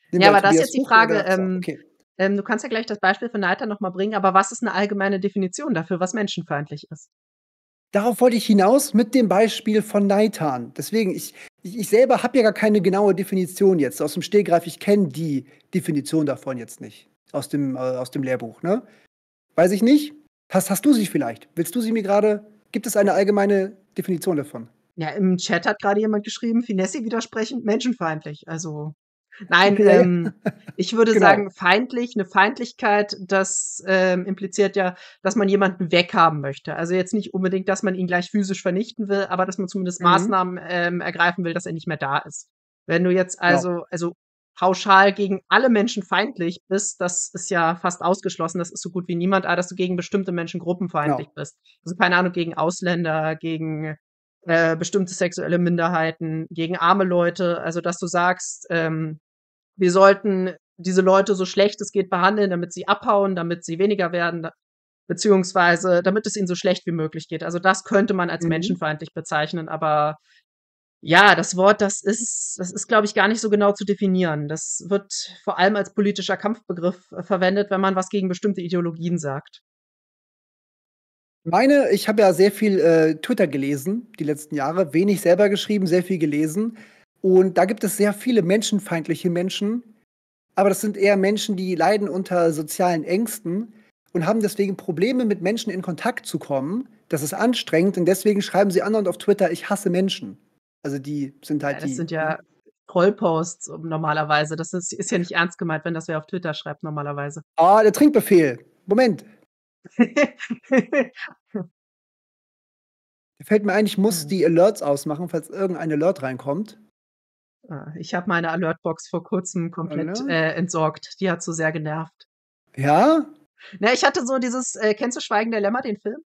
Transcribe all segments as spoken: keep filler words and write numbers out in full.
Nehmen Ja, wir aber das ist Tobias jetzt die Buch Frage, oder so, ähm, okay. ähm, du kannst ja gleich das Beispiel von Neiter noch mal bringen, aber was ist 'ne allgemeine Definition dafür, was menschenfeindlich ist? Darauf wollte ich hinaus mit dem Beispiel von Neitan. Deswegen, ich ich ich selber habe ja gar keine genaue Definition jetzt aus dem Stegreif. Ich kenne die Definition davon jetzt nicht aus dem äh, aus dem Lehrbuch, ne? Weiß ich nicht. Hast hast du sie vielleicht? Willst du sie mir grade gibt es eine allgemeine Definition davon? Ja, im Chat hat grade jemand geschrieben, Finessi widersprechend, menschenfeindlich. Also, nein, Ja, ja. ähm, ich würde Genau. sagen, feindlich 'ne Feindlichkeit, das, ähm, impliziert ja, dass man jemanden weghaben möchte. Also, jetzt nicht unbedingt, dass man ihn gleich physisch vernichten will, aber dass man zumindest Mhm. Maßnahmen, ähm, ergreifen will, dass er nicht mehr da ist. Wenn du jetzt Genau. also also, pauschal gegen alle Menschen feindlich bist, das ist ja fast ausgeschlossen. Das ist so gut wie niemand, aber dass du gegen bestimmte Menschengruppen feindlich Genau. bist. Also, keine Ahnung, gegen Ausländer, gegen, äh, bestimmte sexuelle Minderheiten, gegen arme Leute. Also, dass du sagst, ähm, wir sollten diese Leute so schlecht es geht behandeln, damit sie abhauen, damit sie weniger werden, da beziehungsweise damit es ihnen so schlecht wie möglich geht. Also, das könnte man als Mhm. menschenfeindlich bezeichnen, aber ja, das Wort, das ist das ist, glaube ich, gar nicht so genau zu definieren. Das wird vor allem als politischer Kampfbegriff, äh, verwendet, wenn man was gegen bestimmte Ideologien sagt. Meine ich habe ja sehr viel, äh, Twitter gelesen die letzten Jahre, wenig selber geschrieben, sehr viel gelesen. Und da gibt es sehr viele menschenfeindliche Menschen, aber das sind eher Menschen, die leiden unter sozialen Ängsten und haben deswegen Probleme, mit Menschen in Kontakt zu kommen. Das ist anstrengend und deswegen schreiben sie andauernd auf Twitter: „Ich hasse Menschen.“ Also, die sind Ja, halt das die, sind ne? ja Trollposts, ähm, normalerweise. Das ist ist ja nicht ernst gemeint, wenn das wer auf Twitter schreibt normalerweise. Ah, der Trinkbefehl. Moment. Fällt mir ein, ich muss Mhm. die Alerts ausmachen, falls irgendein Alert reinkommt. Ah, ich habe meine Alertbox vor Kurzem komplett, Alert. äh, entsorgt. Die hat so sehr genervt. Ja? Ne, ich hatte so dieses äh, kennst du „Schweigen der Lämmer“, den Film?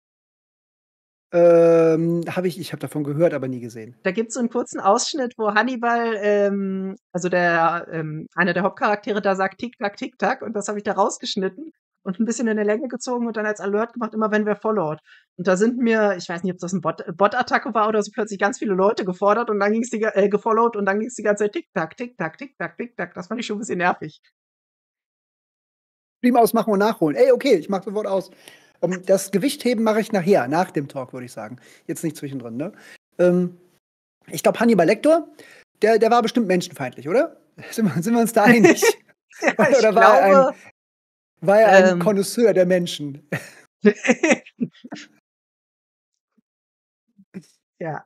Ähm, habe ich ich habe davon gehört, aber nie gesehen. Da gibt's so 'n kurzen Ausschnitt, wo Hannibal, ähm also, der ähm, einer der Hauptcharaktere da sagt: „Tik tak, tik tak“, und das habe ich da rausgeschnitten und 'n bisschen in der Länge gezogen und dann als Alert gemacht, immer wenn wer followt. Und da sind mir ich weiß nicht, ob das 'n Bot Botattacke war oder so, plötzlich ganz viele Leute gefordert und dann ging's die ga äh, gefollowt und dann ging's die ganze Zeit: „Tik tak, tik tak, tik tak, tik tak.“ Das fand ich schon 'n bisschen nervig. Stream ausmachen und nachholen. Ey, okay, ich mache sofort aus. Ähm, das Gewichtheben mache ich nachher, nach dem Talk, würde ich sagen. Jetzt nicht zwischendrin, ne? Ähm, ich glaube, Hannibal Lecter, der der war bestimmt menschenfeindlich, oder? Sind wir sind wir uns da einig? Ja, ich Oder war er ein glaube war er ein ähm Connoisseur der Menschen? Ja.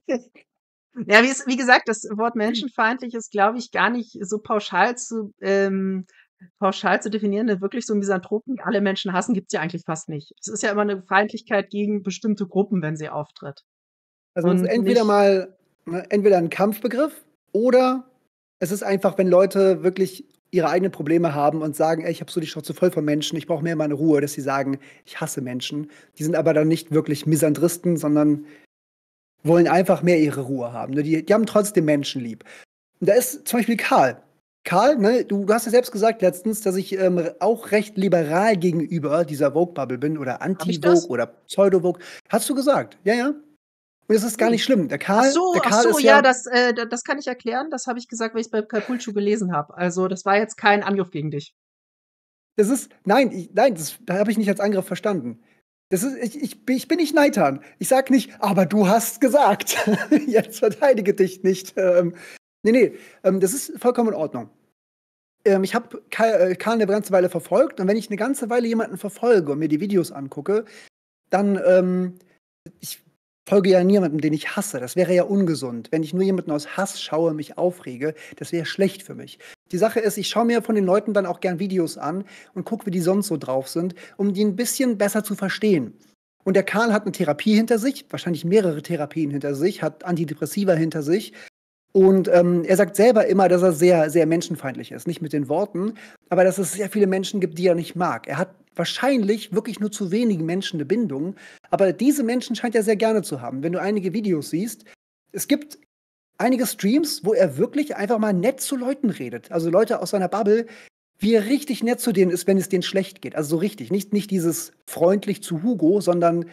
Ja, wie es wie gesagt, das Wort menschenfeindlich ist, glaube ich, gar nicht so pauschal zu ähm, pauschal zu definieren, denn wirklich so 'n Misanthropen, alle Menschen hassen, gibt's ja eigentlich fast nicht. Es ist ja immer 'ne Feindlichkeit gegen bestimmte Gruppen, wenn sie auftritt Also, es ist und entweder nicht mal ne, entweder 'n Kampfbegriff oder es ist einfach, wenn Leute wirklich ihre eigenen Probleme haben und sagen: „Ey, ich habe so die Schnauze voll von Menschen, ich brauche mehr meine Ruhe“, dass sie sagen: „Ich hasse Menschen.“ Die sind aber dann nicht wirklich Misandristen, sondern wollen einfach mehr ihre Ruhe haben, ne? Die die haben trotzdem Menschen lieb. Und da ist zum Beispiel Karl. Karl, ne, du du hast ja selbst gesagt letztens, dass ich, ähm, r auch recht liberal gegenüber dieser Woke-Bubble bin oder Habe ich das? Anti-Woke oder Pseudo-Woke. Hast du gesagt, ja, ja. Und es ist gar Ui. nicht schlimm. Der Ach Karl so, der ach Karl so, ist ja, ja das äh, d das kann ich erklären. Das habe ich gesagt, weil ich's bei Kalpulcho gelesen habe. Also, das war jetzt kein Angriff gegen dich. Das ist nein, i nein, das da habe ich nicht als Angriff verstanden. Das ist ich ich bin ich bin nicht Neitan. Ich sage nicht: „Aber du hast gesagt, jetzt verteidige dich nicht.“ Ähm, ne, ne, ähm, das ist vollkommen in Ordnung. Ähm, ich habe Kal äh, Karl 'ne ganze Weile verfolgt und wenn ich 'ne ganze Weile jemanden verfolge und mir die Videos angucke, dann, ähm ich folge ja niemandem, den ich hasse. Das wäre ja ungesund. Wenn ich nur jemanden aus Hass schaue, mich aufrege, das wäre schlecht für mich. Die Sache ist, ich schaue mir von den Leuten dann auch gern Videos an und gucke, wie die sonst so drauf sind, um die 'n bisschen besser zu verstehen. Und der Karl hat 'ne Therapie hinter sich, wahrscheinlich mehrere Therapien hinter sich, hat Antidepressiva hinter sich. Und, ähm, er sagt selber immer, dass er sehr, sehr menschenfeindlich ist. Nicht mit den Worten, aber dass es sehr viele Menschen gibt, die er nicht mag. Er hat wahrscheinlich wirklich nur zu wenigen Menschen 'ne Bindung, aber diese Menschen scheint er sehr gerne zu haben. Wenn du einige Videos siehst es gibt einige Streams, wo er wirklich einfach mal nett zu Leuten redet. Also, Leute aus seiner Bubble, wie er richtig nett zu denen ist, wenn es denen schlecht geht. Also, so richtig. Nicht nicht dieses freundlich zu Hugo, sondern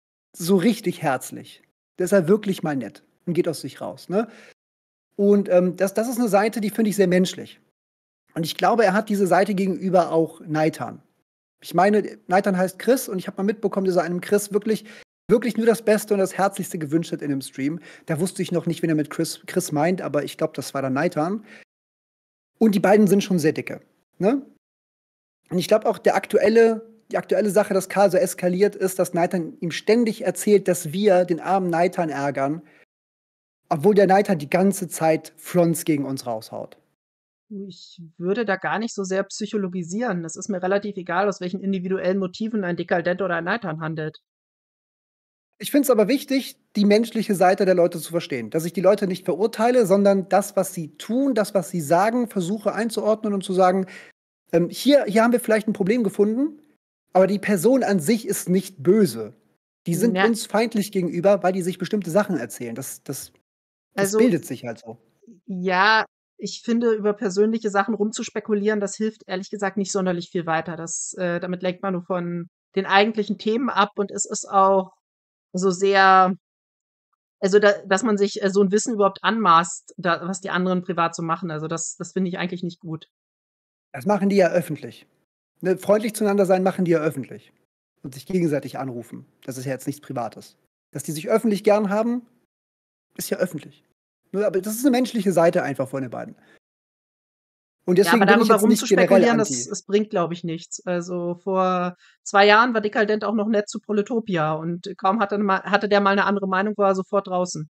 so richtig herzlich. Da ist er wirklich mal nett und geht aus sich raus, ne? Und, ähm, das das ist 'ne Seite, die finde ich sehr menschlich. Und ich glaube, er hat diese Seite gegenüber auch Neitan. Ich meine, Neitan heißt Chris und ich habe mal mitbekommen, dass er einem Chris wirklich, wirklich nur das Beste und das Herzlichste gewünscht hat in dem Stream. Da wusste ich noch nicht, wen er mit Chris, Chris meint, aber ich glaube, das war dann Neitan. Und die beiden sind schon sehr dicke. Ne? Und ich glaube auch, der aktuelle, die aktuelle Sache, dass Karl so eskaliert ist, dass Neitan ihm ständig erzählt, dass wir den armen Neitan ärgern, obwohl der Neitan die ganze Zeit Fronts gegen uns raushaut. Ich würde da gar nicht so sehr psychologisieren. Es ist mir relativ egal, aus welchen individuellen Motiven ein Dekadent oder ein Neitan handelt. Ich finde es aber wichtig, die menschliche Seite der Leute zu verstehen. Dass ich die Leute nicht verurteile, sondern das, was sie tun, das, was sie sagen, versuche einzuordnen und zu sagen, ähm, hier, hier haben wir vielleicht ein Problem gefunden, aber die Person an sich ist nicht böse. Die sind Ja. uns feindlich gegenüber, weil die sich bestimmte Sachen erzählen. Das, das, das Also, bildet sich halt so. ja, ich finde, über persönliche Sachen rumzuspekulieren, das hilft ehrlich gesagt nicht sonderlich viel weiter. Das, äh, damit lenkt man nur von den eigentlichen Themen ab und es ist auch so sehr, also da, dass man sich äh, so ein Wissen überhaupt anmaßt, da, was die anderen privat so machen. Also das, das finde ich eigentlich nicht gut. Das machen die ja öffentlich. Ne, freundlich zueinander sein machen die ja öffentlich. Und sich gegenseitig anrufen. Das ist ja jetzt nichts Privates. Dass die sich öffentlich gern haben, ist ja öffentlich. Nur, aber das ist eine menschliche Seite einfach von den beiden. Und Ja, deswegen aber bin ich darüber jetzt nicht generell rumzuspekulieren, anti. das, das bringt, glaube ich, nichts. Also vor zwei Jahren war Dekadent auch noch nett zu Proletopia und kaum hatte, mal, hatte der mal eine andere Meinung, war er sofort draußen.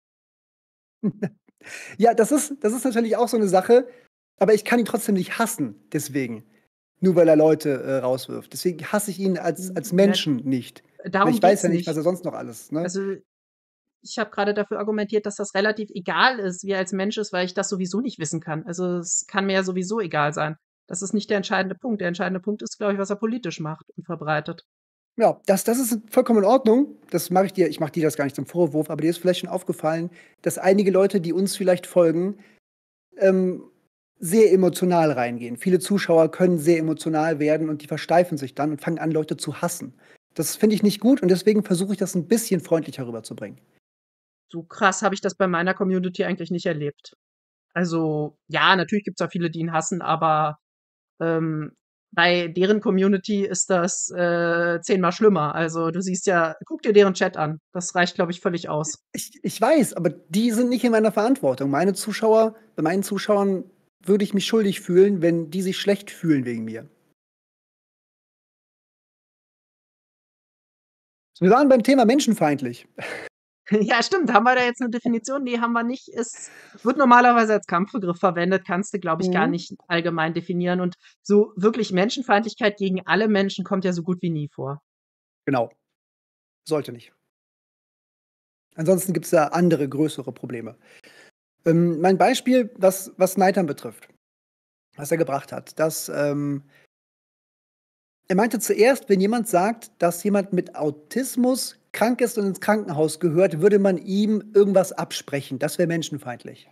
Ja, das ist, das ist natürlich auch so eine Sache, aber ich kann ihn trotzdem nicht hassen, deswegen. Nur weil er Leute äh, rauswirft. Deswegen hasse ich ihn als, als Menschen nicht. Weil Darum ich weiß geht's ja nicht, was nicht. er sonst noch alles. Ne? Also ich habe gerade dafür argumentiert, dass das relativ egal ist, wie er als Mensch ist, weil ich das sowieso nicht wissen kann. Also es kann mir ja sowieso egal sein. Das ist nicht der entscheidende Punkt. Der entscheidende Punkt ist, glaube ich, was er politisch macht und verbreitet. Ja, das, das ist vollkommen in Ordnung. Das mache ich dir, ich mache dir das gar nicht zum Vorwurf, aber dir ist vielleicht schon aufgefallen, dass einige Leute, die uns vielleicht folgen, ähm, sehr emotional reingehen. Viele Zuschauer können sehr emotional werden und die versteifen sich dann und fangen an, Leute zu hassen. Das finde ich nicht gut und deswegen versuche ich das ein bisschen freundlicher rüberzubringen. So krass habe ich das bei meiner Community eigentlich nicht erlebt. Also ja, natürlich gibt's da viele, die ihn hassen, aber ähm, bei deren Community ist das äh, zehnmal schlimmer. Also du siehst ja, guck dir deren Chat an. Das reicht, glaube ich, völlig aus. Ich, ich weiß, aber die sind nicht in meiner Verantwortung. Meine Zuschauer, bei meinen Zuschauern würde ich mich schuldig fühlen, wenn die sich schlecht fühlen wegen mir. Wir waren beim Thema menschenfeindlich. Ja, stimmt. Haben wir da jetzt eine Definition? Nee, haben wir nicht. Es wird normalerweise als Kampfbegriff verwendet, kannst du, glaube ich, gar Mhm. nicht allgemein definieren. Und so wirklich Menschenfeindlichkeit gegen alle Menschen kommt ja so gut wie nie vor. Genau. Sollte nicht. Ansonsten gibt es da andere, größere Probleme. Ähm, mein Beispiel, was, was Neitan betrifft, was er gebracht hat, dass ähm, er meinte zuerst, wenn jemand sagt, dass jemand mit Autismus krank ist und ins Krankenhaus gehört, würde man ihm irgendwas absprechen. Das wäre menschenfeindlich.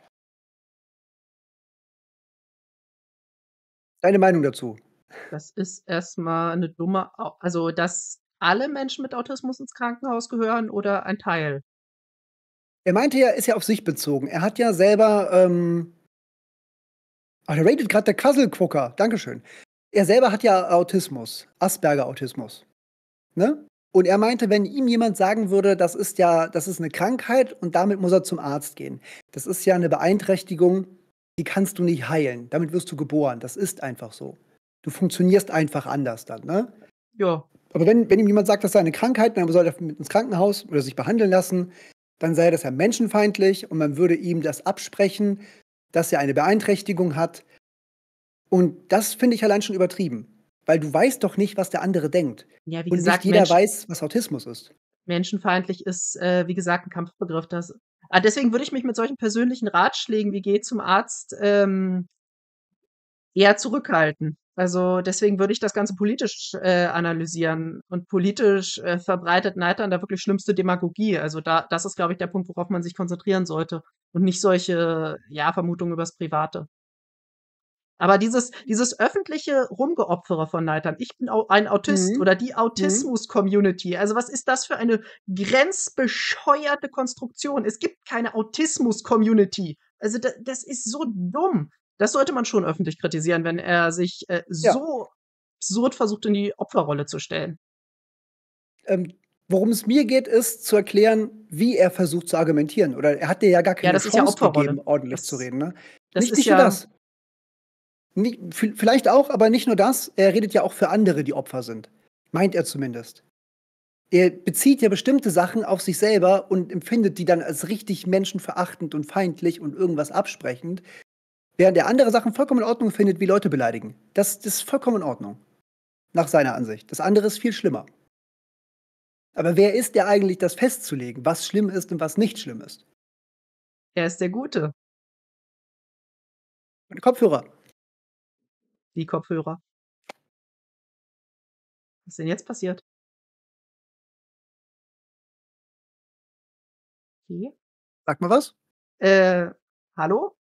Deine Meinung dazu? Das ist erstmal eine dumme, Au also, dass alle Menschen mit Autismus ins Krankenhaus gehören oder ein Teil? Er meinte ja, ist ja auf sich bezogen. Er hat ja selber, ähm ach, der ratet gerade der Quasselquocker. Dankeschön. Er selber hat ja Autismus, Asperger-Autismus, ne? Und er meinte, wenn ihm jemand sagen würde, das ist ja das ist 'ne Krankheit und damit muss er zum Arzt gehen. Das ist ja 'ne Beeinträchtigung, die kannst du nicht heilen. Damit wirst du geboren. Das ist einfach so. Du funktionierst einfach anders dann, ne? Ja. Aber wenn wenn ihm jemand sagt, das sei 'ne Krankheit, dann soll er mit ins Krankenhaus oder sich behandeln lassen, dann sei das ja menschenfeindlich und man würde ihm das absprechen, dass er eine Beeinträchtigung hat. Und das finde ich allein schon übertrieben, weil du weißt doch nicht, was der andere denkt. Ja, wie Und nicht gesagt, jeder Mensch weiß, was Autismus ist. menschenfeindlich ist, äh, wie gesagt, 'n Kampfbegriff. Das ah, deswegen würde ich mich mit solchen persönlichen Ratschlägen wie „Geh zum Arzt“, ähm, eher zurückhalten. Also, deswegen würde ich das Ganze politisch, äh, analysieren. Und politisch, äh, verbreitet Neitan da wirklich schlimmste Demagogie. Also, da das ist, glaube ich, der Punkt, worauf man sich konzentrieren sollte und nicht solche, ja, Vermutungen übers Private. Aber dieses dieses öffentliche Rumgeopfere von Neidern. Ich bin au ein Autist Mhm. oder die Mhm. Autismus-Community. Also, was ist das für eine grenzbescheuerte Konstruktion? Es gibt keine Autismus-Community. Also, da das ist so dumm. Das sollte man schon öffentlich kritisieren, wenn er sich, äh, Ja. so absurd versucht, in die Opferrolle zu stellen. Ähm, worum es mir geht, ist zu erklären, wie er versucht zu argumentieren. Oder er hat dir ja gar Ja, keine das ist ja Chance Opferrolle. gegeben, ordentlich zu Das reden, ne? das Nicht ist nicht nur ja das. Ni vi vielleicht auch, aber nicht nur das, er redet ja auch für andere, die Opfer sind. Meint er zumindest. Er bezieht ja bestimmte Sachen auf sich selber und empfindet die dann als richtig menschenverachtend und feindlich und irgendwas absprechend, während er andere Sachen vollkommen in Ordnung findet, wie Leute beleidigen. Das das ist vollkommen in Ordnung, nach seiner Ansicht. Das andere ist viel schlimmer. Aber wer ist der eigentlich, das festzulegen, was schlimm ist und was nicht schlimm ist? Er ist der Gute. Meine Kopfhörer. Die Kopfhörer. Was ist denn jetzt passiert? Okay. Sag mal was. Äh, hallo?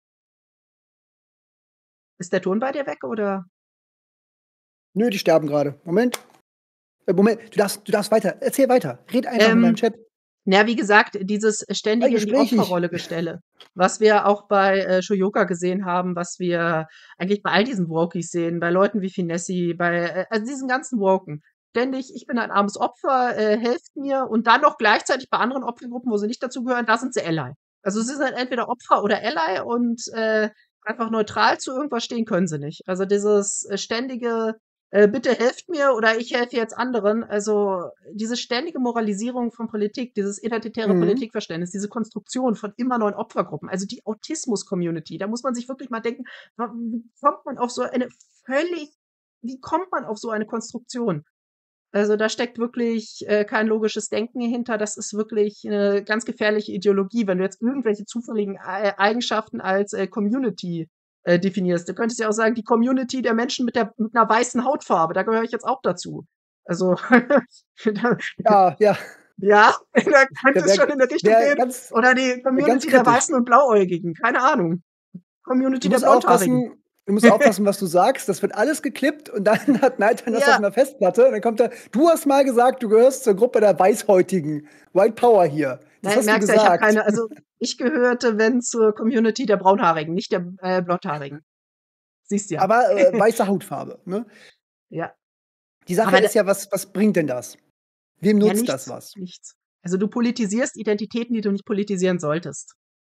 Ist der Ton bei dir weg, oder? Nö, die sterben grade. Moment. Äh, Moment, du darfst du darfst weiter. Erzähl weiter. Red einfach mit meinem Ähm, Chat. na ja, wie gesagt, dieses Sei ständige in die gesprächig. Opferrolle Gestelle, was wir auch bei, äh, Shoyoka gesehen haben, was wir eigentlich bei all diesen Wokies sehen, bei Leuten wie Finessi, bei, äh also diesen ganzen Woken. Ständig: „Ich bin ein armes Opfer, äh, helft mir“, und dann noch gleichzeitig bei anderen Opfergruppen, wo sie nicht dazugehören, da sind sie Ally. Also, sie sind entweder Opfer oder Ally und, äh, einfach neutral zu irgendwas stehen können sie nicht. Also, dieses, äh, ständige, äh: „Bitte helft mir“ oder „Ich helfe jetzt anderen“, also, diese ständige Moralisierung von Politik, dieses identitäre Mhm. Politikverständnis, diese Konstruktion von immer neuen Opfergruppen, also die Autismus-Community, da muss man sich wirklich mal denken: „Wa wie kommt man auf so eine völlig wie kommt man auf so eine Konstruktion?“ Also, da steckt wirklich, äh, kein logisches Denken hinter. Das ist wirklich 'ne ganz gefährliche Ideologie, wenn du jetzt irgendwelche zufälligen Ei Eigenschaften als, äh, Community, äh, definierst. Du könntest ja auch sagen, die Community der Menschen mit der mit 'ner weißen Hautfarbe, da gehöre ich jetzt auch dazu. Also, da Ja, ja. ja, da könnte Der es wäre schon in 'ne Richtung wäre gehen. ganz Oder die wäre ganz Community der kritisch. Weißen und Blauäugigen, keine Ahnung. Du Community der musst Blondhaarigen. aufpassen du musst aufpassen, was du sagst. Das wird alles geklippt und dann hat Nighttime das auf Ja. 'ner Festplatte und dann kommt er: „Du hast mal gesagt, du gehörst zur Gruppe der Weißhäutigen. White Power hier. Das Na ja, hast du merkst ja, ich habe gesagt.“ keine also, ich gehörte, wenn, zur Community der Braunhaarigen, nicht der, äh, Blondhaarigen. Siehst ja. Aber, äh, weiße Hautfarbe, ne? Ja. Die Sache Aber da ist ja, was was bringt denn das? Wem Ja, nutzt das nichts, was? nichts. Also, du politisierst Identitäten, die du nicht politisieren solltest.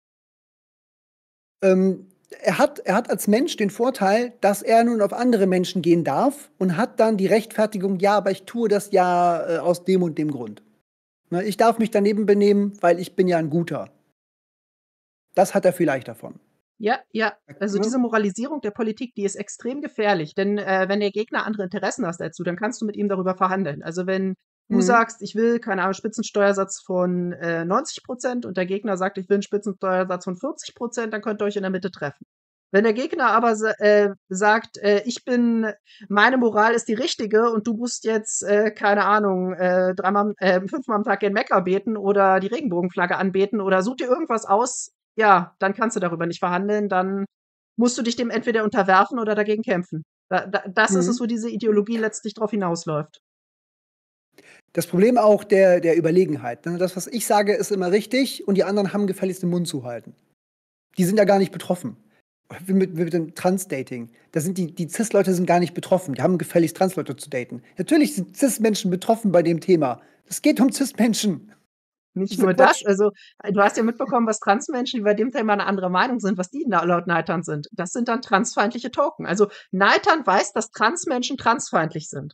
Ähm, er hat er hat als Mensch den Vorteil, dass er nun auf andere Menschen gehen darf und hat dann die Rechtfertigung: „Ja, aber ich tue das ja, äh, aus dem und dem Grund. Ne, ich darf mich daneben benehmen, weil ich bin ja 'n Guter.“ Das hat er vielleicht davon. Ja, ja. Also, Ne? diese Moralisierung der Politik, die ist extrem gefährlich, denn, äh, wenn der Gegner andere Interessen hast als du, dann kannst du mit ihm darüber verhandeln. Also, wenn du Mhm. sagst: „Ich will, keine Ahnung, Spitzensteuersatz von, äh, neunzig Prozent“ und der Gegner sagt: „Ich will 'n Spitzensteuersatz von vierzig Prozent“, dann könnt ihr euch in der Mitte treffen. Wenn der Gegner aber sa äh, sagt: „Äh, ich bin meine Moral ist die richtige und du musst jetzt, äh, keine Ahnung, äh, dreimal äh, fünfmal am Tag gen Mekka beten oder die Regenbogenflagge anbeten oder such dir irgendwas aus“, ja, dann kannst du darüber nicht verhandeln. Dann musst du dich dem entweder unterwerfen oder dagegen kämpfen. Da da das ist es, Mhm. wo diese Ideologie letztlich drauf hinausläuft. Das Problem auch der der Überlegenheit, ne? Das, was ich sage, ist immer richtig und die anderen haben gefälligst den Mund zu halten. Die sind ja gar nicht betroffen. Wie mit wie mit dem Trans-Dating. Da sind die die Cis-Leute sind gar nicht betroffen. Die haben gefälligst Transleute zu daten. Natürlich sind Cis-Menschen betroffen bei dem Thema. Es geht um Cis-Menschen. Das Nicht ist ja nur das, Quatsch. also, äh, du hast ja mitbekommen, was Transmenschen, die bei dem Thema 'ne andere Meinung sind, was die na laut Nighthaunt sind. Das sind dann transfeindliche Token. Also, Nighthaunt weiß, dass Transmenschen transfeindlich sind.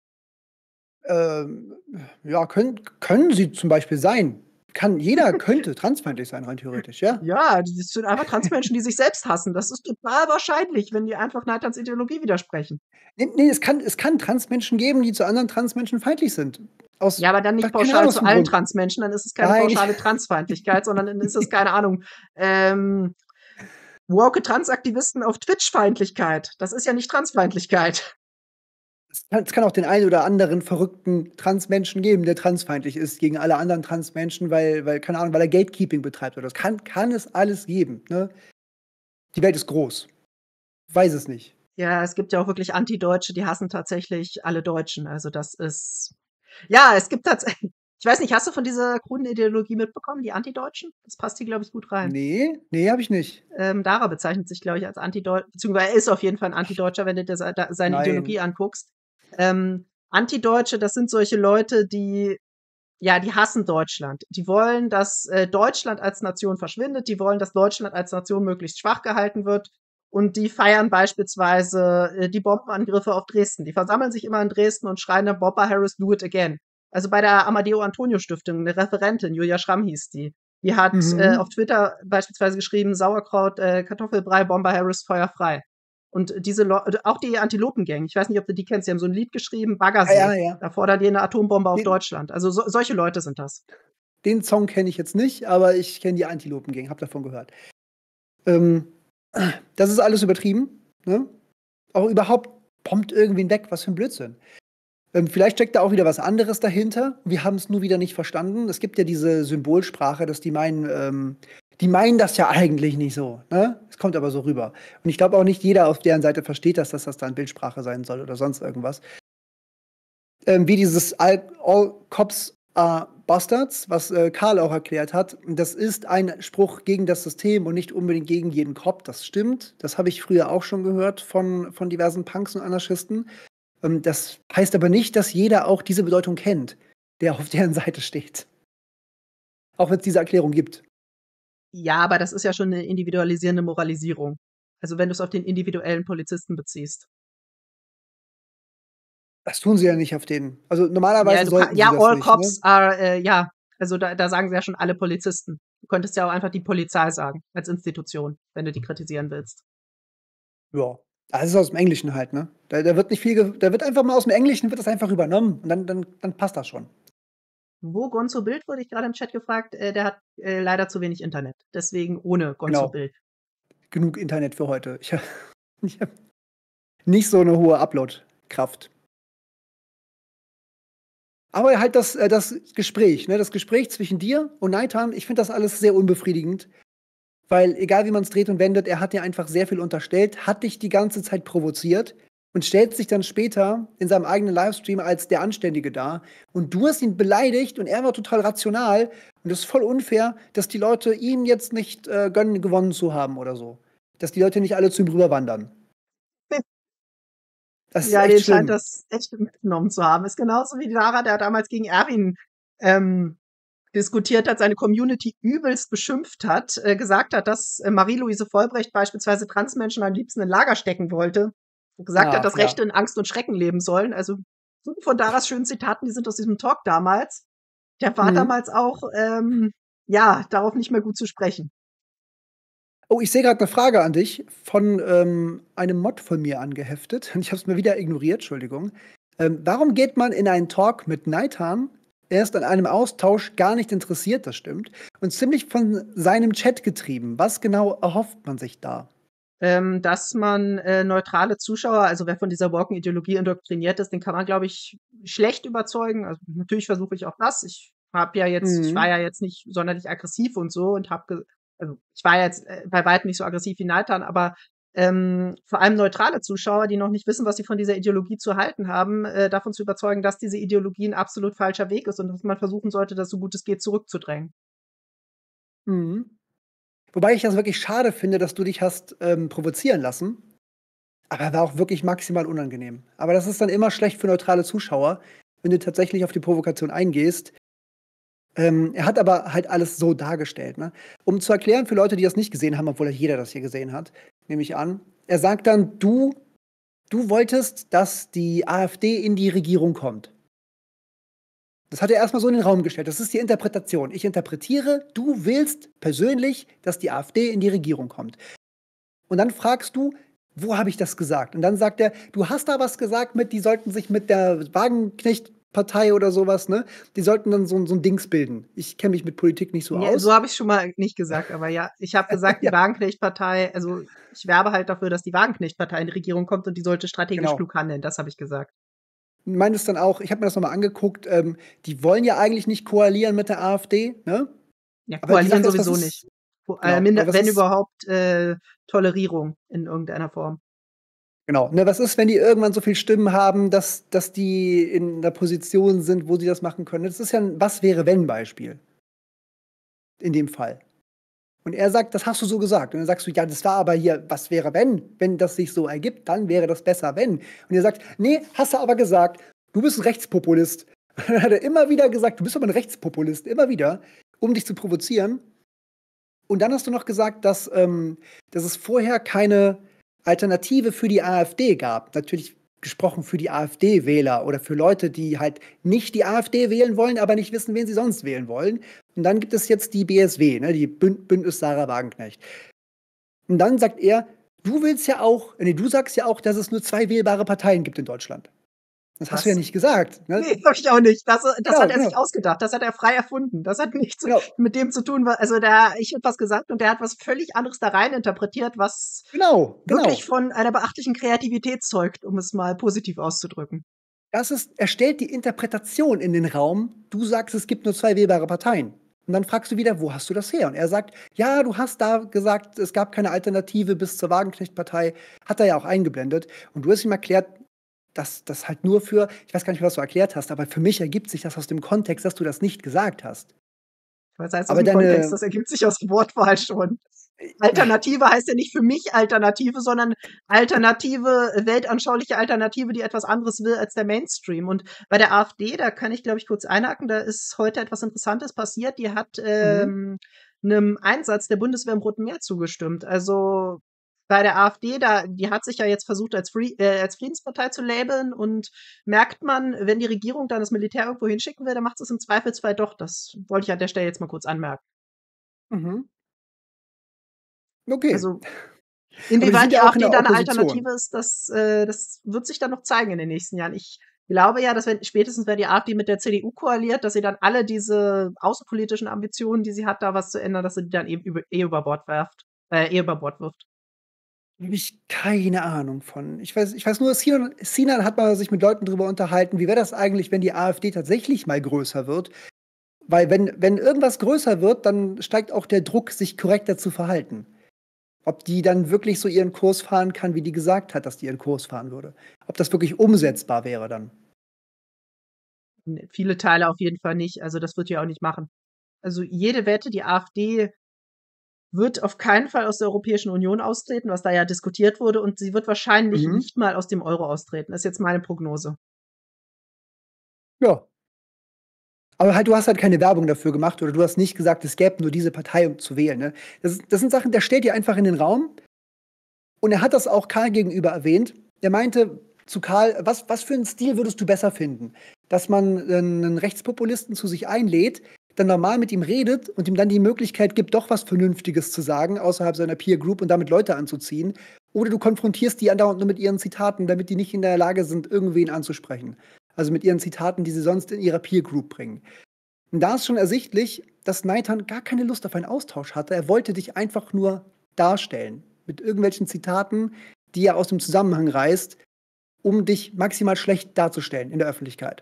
Ähm, ja, können können sie zum Beispiel sein. Kann jeder könnte transfeindlich sein, rein theoretisch, ja. Ja, die sind einfach Transmenschen, die sich selbst hassen. Das ist total wahrscheinlich, wenn die einfach Nighthaunts Ideologie widersprechen. Ne, ne, es kann es kann Transmenschen geben, die zu anderen Transmenschen feindlich sind. Aus Ja, aber dann da nicht keine Ahnung, pauschal aus zu dem allen Grund. Transmenschen, dann ist es keine Nein, ich pauschale Transfeindlichkeit, sondern dann ist es, keine Ahnung, ähm, woke Transaktivisten auf Twitch Feindlichkeit. Das ist ja nicht Transfeindlichkeit. Es kann es kann auch den einen oder anderen verrückten Transmenschen geben, der transfeindlich ist gegen alle anderen Transmenschen, weil weil keine Ahnung, weil er Gatekeeping betreibt oder so. Kann kann es alles geben, ne? Die Welt ist groß. Weiß es nicht. Ja, es gibt ja auch wirklich Antideutsche, die hassen tatsächlich alle Deutschen. Also, das ist ja, es gibt tats Ich weiß nicht, hast du von dieser Grundideologie mitbekommen, die Antideutschen? Das passt hier, glaube ich, gut rein. Nee, nee, habe ich nicht. Ähm, Dara bezeichnet sich, glaube ich, als Antideutscher, beziehungsweise er ist auf jeden Fall ein Antideutscher, wenn du dir se da seine Ideologie Nein. anguckst. Ähm, Antideutsche, das sind solche Leute, die ja, die hassen Deutschland. Die wollen, dass äh, Deutschland als Nation verschwindet. Die wollen, dass Deutschland als Nation möglichst schwach gehalten wird. Und die feiern beispielsweise äh, die Bombenangriffe auf Dresden. Die versammeln sich immer in Dresden und schreien dann Bopper Harris, do it again. Also bei der Amadeo Antonio Stiftung, eine Referentin, Julia Schramm hieß die. Die hat äh, auf Mhm. Twitter beispielsweise geschrieben, Sauerkraut, äh, Kartoffelbrei, Bomber Harris, Feuer frei. Und diese Leute, auch die Antilopengang, ich weiß nicht, ob du die kennst, die haben so ein Lied geschrieben, Ja, Baggersee. ja, ja. Da fordern die eine Atombombe auf Den, Deutschland. Also so, solche Leute sind das. den Song kenne ich jetzt nicht, aber ich kenne die Antilopen-Gang, hab davon gehört. Ähm, das ist alles übertrieben. Ne? Auch überhaupt bombt irgendwen weg, was für ein Blödsinn. Ähm, vielleicht steckt da auch wieder was anderes dahinter. Wir haben es nur wieder nicht verstanden. Es gibt ja diese Symbolsprache, dass die meinen, ähm, die meinen das ja eigentlich nicht so. Ne? Es kommt aber so rüber. Und ich glaube auch nicht jeder auf deren Seite versteht das, dass das dann Bildsprache sein soll oder sonst irgendwas. Ähm, wie dieses All, All Cops are Bastards, was äh, Karl auch erklärt hat. Das ist ein Spruch gegen das System und nicht unbedingt gegen jeden Cop. Das stimmt. Das habe ich früher auch schon gehört von, von diversen Punks und Anarchisten. Ähm, das heißt aber nicht, dass jeder auch diese Bedeutung kennt, der auf deren Seite steht. Auch wenn es diese Erklärung gibt. Ja, aber das ist ja schon eine individualisierende Moralisierung. Also wenn du es auf den individuellen Polizisten beziehst. Das tun sie ja nicht auf den. Also Ja, normalerweise du ka sollten sie ja, das all nicht, ne? cops are, äh, ja, also da, da sagen sie ja schon alle Polizisten. Du könntest ja auch einfach die Polizei sagen, als Institution, wenn du die kritisieren willst. Ja. Das ist aus dem Englischen halt, ne? Da, da wird nicht viel, ge- da wird einfach mal aus dem Englischen wird das einfach übernommen und dann, dann, dann passt das schon. Wo Gonzo Bild, wurde ich gerade im Chat gefragt, äh, der hat äh, leider zu wenig Internet. Deswegen ohne Gonzo Genau. Bild. Genug Internet für heute. Ich, ich habe nicht so eine hohe Upload-Kraft. Aber halt das, äh, das Gespräch, ne? Das Gespräch zwischen dir und Neitan, ich finde das alles sehr unbefriedigend. Weil egal wie man es dreht und wendet, er hat dir einfach sehr viel unterstellt, hat dich die ganze Zeit provoziert und stellt sich dann später in seinem eigenen Livestream als der Anständige dar. Und du hast ihn beleidigt und er war total rational. Und es ist voll unfair, dass die Leute ihm jetzt nicht äh, gönnen, gewonnen zu haben oder so. Dass die Leute nicht alle zu ihm rüberwandern. Das ist Ja, echt den scheint schlimm. das echt mitgenommen zu haben. Ist genauso wie Lara, der damals gegen Erwin ähm, diskutiert hat, seine Community übelst beschimpft hat, äh, gesagt hat, dass äh, Marie-Louise Vollbrecht beispielsweise Transmenschen am liebsten in Lager stecken wollte. Und gesagt hat, Ah, dass ja. Rechte in Angst und Schrecken leben sollen. Also so von Daras schönen Zitaten, die sind aus diesem Talk damals. Der war Mhm. damals auch, ähm, ja, darauf nicht mehr gut zu sprechen. Oh, ich sehe gerade eine Frage an dich von ähm, einem Mod von mir angeheftet. Ich habe es mir wieder ignoriert, Entschuldigung. Ähm, warum geht man in einen Talk mit Neitan? Er ist an einem Austausch gar nicht interessiert, das stimmt. Und ziemlich von seinem Chat getrieben. Was genau erhofft man sich da? Ähm, dass man äh, neutrale Zuschauer, also wer von dieser Woken-Ideologie indoktriniert ist, den kann man, glaube ich, schlecht überzeugen. Also natürlich versuche ich auch das. Ich habe ja jetzt, ich war Mhm. ja jetzt nicht sonderlich aggressiv und so und habe, also ich war jetzt äh, bei weitem nicht so aggressiv wie Nathan, aber ähm, vor allem neutrale Zuschauer, die noch nicht wissen, was sie von dieser Ideologie zu halten haben, äh, davon zu überzeugen, dass diese Ideologie ein absolut falscher Weg ist und dass man versuchen sollte, das so gut es geht zurückzudrängen. Mhm. Wobei ich das wirklich schade finde, dass du dich hast ähm, provozieren lassen. Aber er war auch wirklich maximal unangenehm. Aber das ist dann immer schlecht für neutrale Zuschauer, wenn du tatsächlich auf die Provokation eingehst. Ähm, er hat aber halt alles so dargestellt, ne? Um zu erklären für Leute, die das nicht gesehen haben, obwohl ja jeder das hier gesehen hat, nehme ich an. Er sagt dann, du, du wolltest, dass die AfD in die Regierung kommt. Das hat er erstmal so in den Raum gestellt. Das ist die Interpretation. Ich interpretiere, du willst persönlich, dass die AfD in die Regierung kommt. Und dann fragst du, wo habe ich das gesagt? Und dann sagt er, du hast da was gesagt mit, die sollten sich mit der Wagenknecht-Partei oder sowas, ne? Die sollten dann so, so ein Dings bilden. Ich kenne mich mit Politik nicht so Ja, so aus. habe ich schon mal nicht gesagt, aber ja, ich habe gesagt, die Ja, Wagenknecht-Partei, also ich werbe halt dafür, dass die Wagenknecht-Partei in die Regierung kommt und die sollte strategisch genau. klug handeln, das habe ich gesagt. Meintest dann auch, ich habe mir das nochmal angeguckt, ähm, die wollen ja eigentlich nicht koalieren mit der AfD, ne? Ja, Aber die koalieren Sache ist, was sowieso nicht. ist, Ko- Äh, genau, minder, weil was wenn ist, überhaupt, äh, Tolerierung in irgendeiner Form. Genau. Ne, was ist, wenn die irgendwann so viel Stimmen haben, dass, dass die in einer Position sind, wo sie das machen können? Das ist ja ein Was-wäre-wenn-Beispiel in dem Fall. Und er sagt, das hast du so gesagt. Und dann sagst du, ja, das war aber hier, was wäre, wenn? Wenn das sich so ergibt, dann wäre das besser, wenn. Und er sagt, nee, hast du aber gesagt, du bist ein Rechtspopulist. Und dann hat er immer wieder gesagt, du bist aber ein Rechtspopulist, immer wieder, um dich zu provozieren. Und dann hast du noch gesagt, dass, ähm, dass es vorher keine Alternative für die AfD gab. Natürlich gesprochen für die AfD-Wähler oder für Leute, die halt nicht die AfD wählen wollen, aber nicht wissen, wen sie sonst wählen wollen. Und dann gibt es jetzt die B S W, ne, die Bünd Bündnis Sarah Wagenknecht. Und dann sagt er, du willst ja auch, nee, du sagst ja auch, dass es nur zwei wählbare Parteien gibt in Deutschland. Das hast du ja Was? nicht gesagt. Ne? Nee, hab ich auch nicht. Das, das Genau, hat er sich genau, ausgedacht. Das hat er frei erfunden. Das hat nichts genau, mit dem zu tun, was, also da, ich habe was gesagt und der hat was völlig anderes da rein interpretiert, was genau, wirklich genau. von einer beachtlichen Kreativität zeugt, um es mal positiv auszudrücken. Das ist, er stellt die Interpretation in den Raum. Du sagst, es gibt nur zwei wählbare Parteien. Und dann fragst du wieder, wo hast du das her? Und er sagt, ja, du hast da gesagt, es gab keine Alternative bis zur Wagenknecht-Partei. Hat er ja auch eingeblendet. Und du hast ihm erklärt, dass das halt nur für, ich weiß gar nicht, was du erklärt hast, aber für mich ergibt sich das aus dem Kontext, dass du das nicht gesagt hast. Was heißt aus Aber dem Kontext? deine, Das ergibt sich aus der Wortwahl schon. Alternative heißt ja nicht für mich Alternative, sondern alternative, weltanschauliche Alternative, die etwas anderes will als der Mainstream. Und bei der AfD, da kann ich, glaube ich, kurz einhaken, da ist heute etwas Interessantes passiert. Die hat mhm, ähm, einem Einsatz der Bundeswehr im Roten Meer zugestimmt. Also bei der AfD, da, die hat sich ja jetzt versucht, als, Free, äh, als Friedenspartei zu labeln und merkt man, wenn die Regierung dann das Militär irgendwo hinschicken will, dann macht es im Zweifelsfall doch. Das wollte ich an der Stelle jetzt mal kurz anmerken. mhm, okay. Also Aber die inwieweit sind die ja auch in AfD der da 'ne Opposition. Alternative ist, das äh, das wird sich dann noch zeigen in den nächsten Jahren. Ich glaube ja, dass wenn spätestens wenn die AfD mit der C D U koaliert, dass sie dann alle diese außenpolitischen Ambitionen, die sie hat, da was zu ändern, dass sie die dann eben über eh über Bord werft äh, eh über Bord wirft. Habe ich keine Ahnung von. Ich weiß, ich weiß nur, Sinan, Sinan hat mal sich mit Leuten drüber unterhalten, wie wäre das eigentlich, wenn die AfD tatsächlich mal größer wird? Weil wenn, wenn irgendwas größer wird, dann steigt auch der Druck, sich korrekter zu verhalten. Ob die dann wirklich so ihren Kurs fahren kann, wie die gesagt hat, dass die ihren Kurs fahren würde. Ob das wirklich umsetzbar wäre dann. Ne, viele Teile auf jeden Fall nicht. Also, das wird die auch nicht machen. Also, jede Wette, die AfD wird auf keinen Fall aus der Europäischen Union austreten, was da ja diskutiert wurde, und sie wird wahrscheinlich Mhm. nicht mal aus dem Euro austreten. Das ist jetzt meine Prognose. Ja. Aber halt, du hast halt keine Werbung dafür gemacht oder du hast nicht gesagt, es gäbe nur diese Partei, um zu wählen. Ne? Das, ist- das sind Sachen, der stellt dir einfach in den Raum. Und er hat das auch Karl gegenüber erwähnt. Er meinte zu Karl, was, was für einen Stil würdest du besser finden? Dass man äh, einen Rechtspopulisten zu sich einlädt, dann normal mit ihm redet und ihm dann die Möglichkeit gibt, doch was Vernünftiges zu sagen, außerhalb seiner Peer Group und damit Leute anzuziehen. Oder du konfrontierst die andauernd nur mit ihren Zitaten, damit die nicht in der Lage sind, irgendwen anzusprechen. Also mit ihren Zitaten, die sie sonst in ihrer Peer Group bringen. Und da ist schon ersichtlich, dass Neitan gar keine Lust auf einen Austausch hatte. Er wollte dich einfach nur darstellen. Mit irgendwelchen Zitaten, die er aus dem Zusammenhang reißt, um dich maximal schlecht darzustellen in der Öffentlichkeit.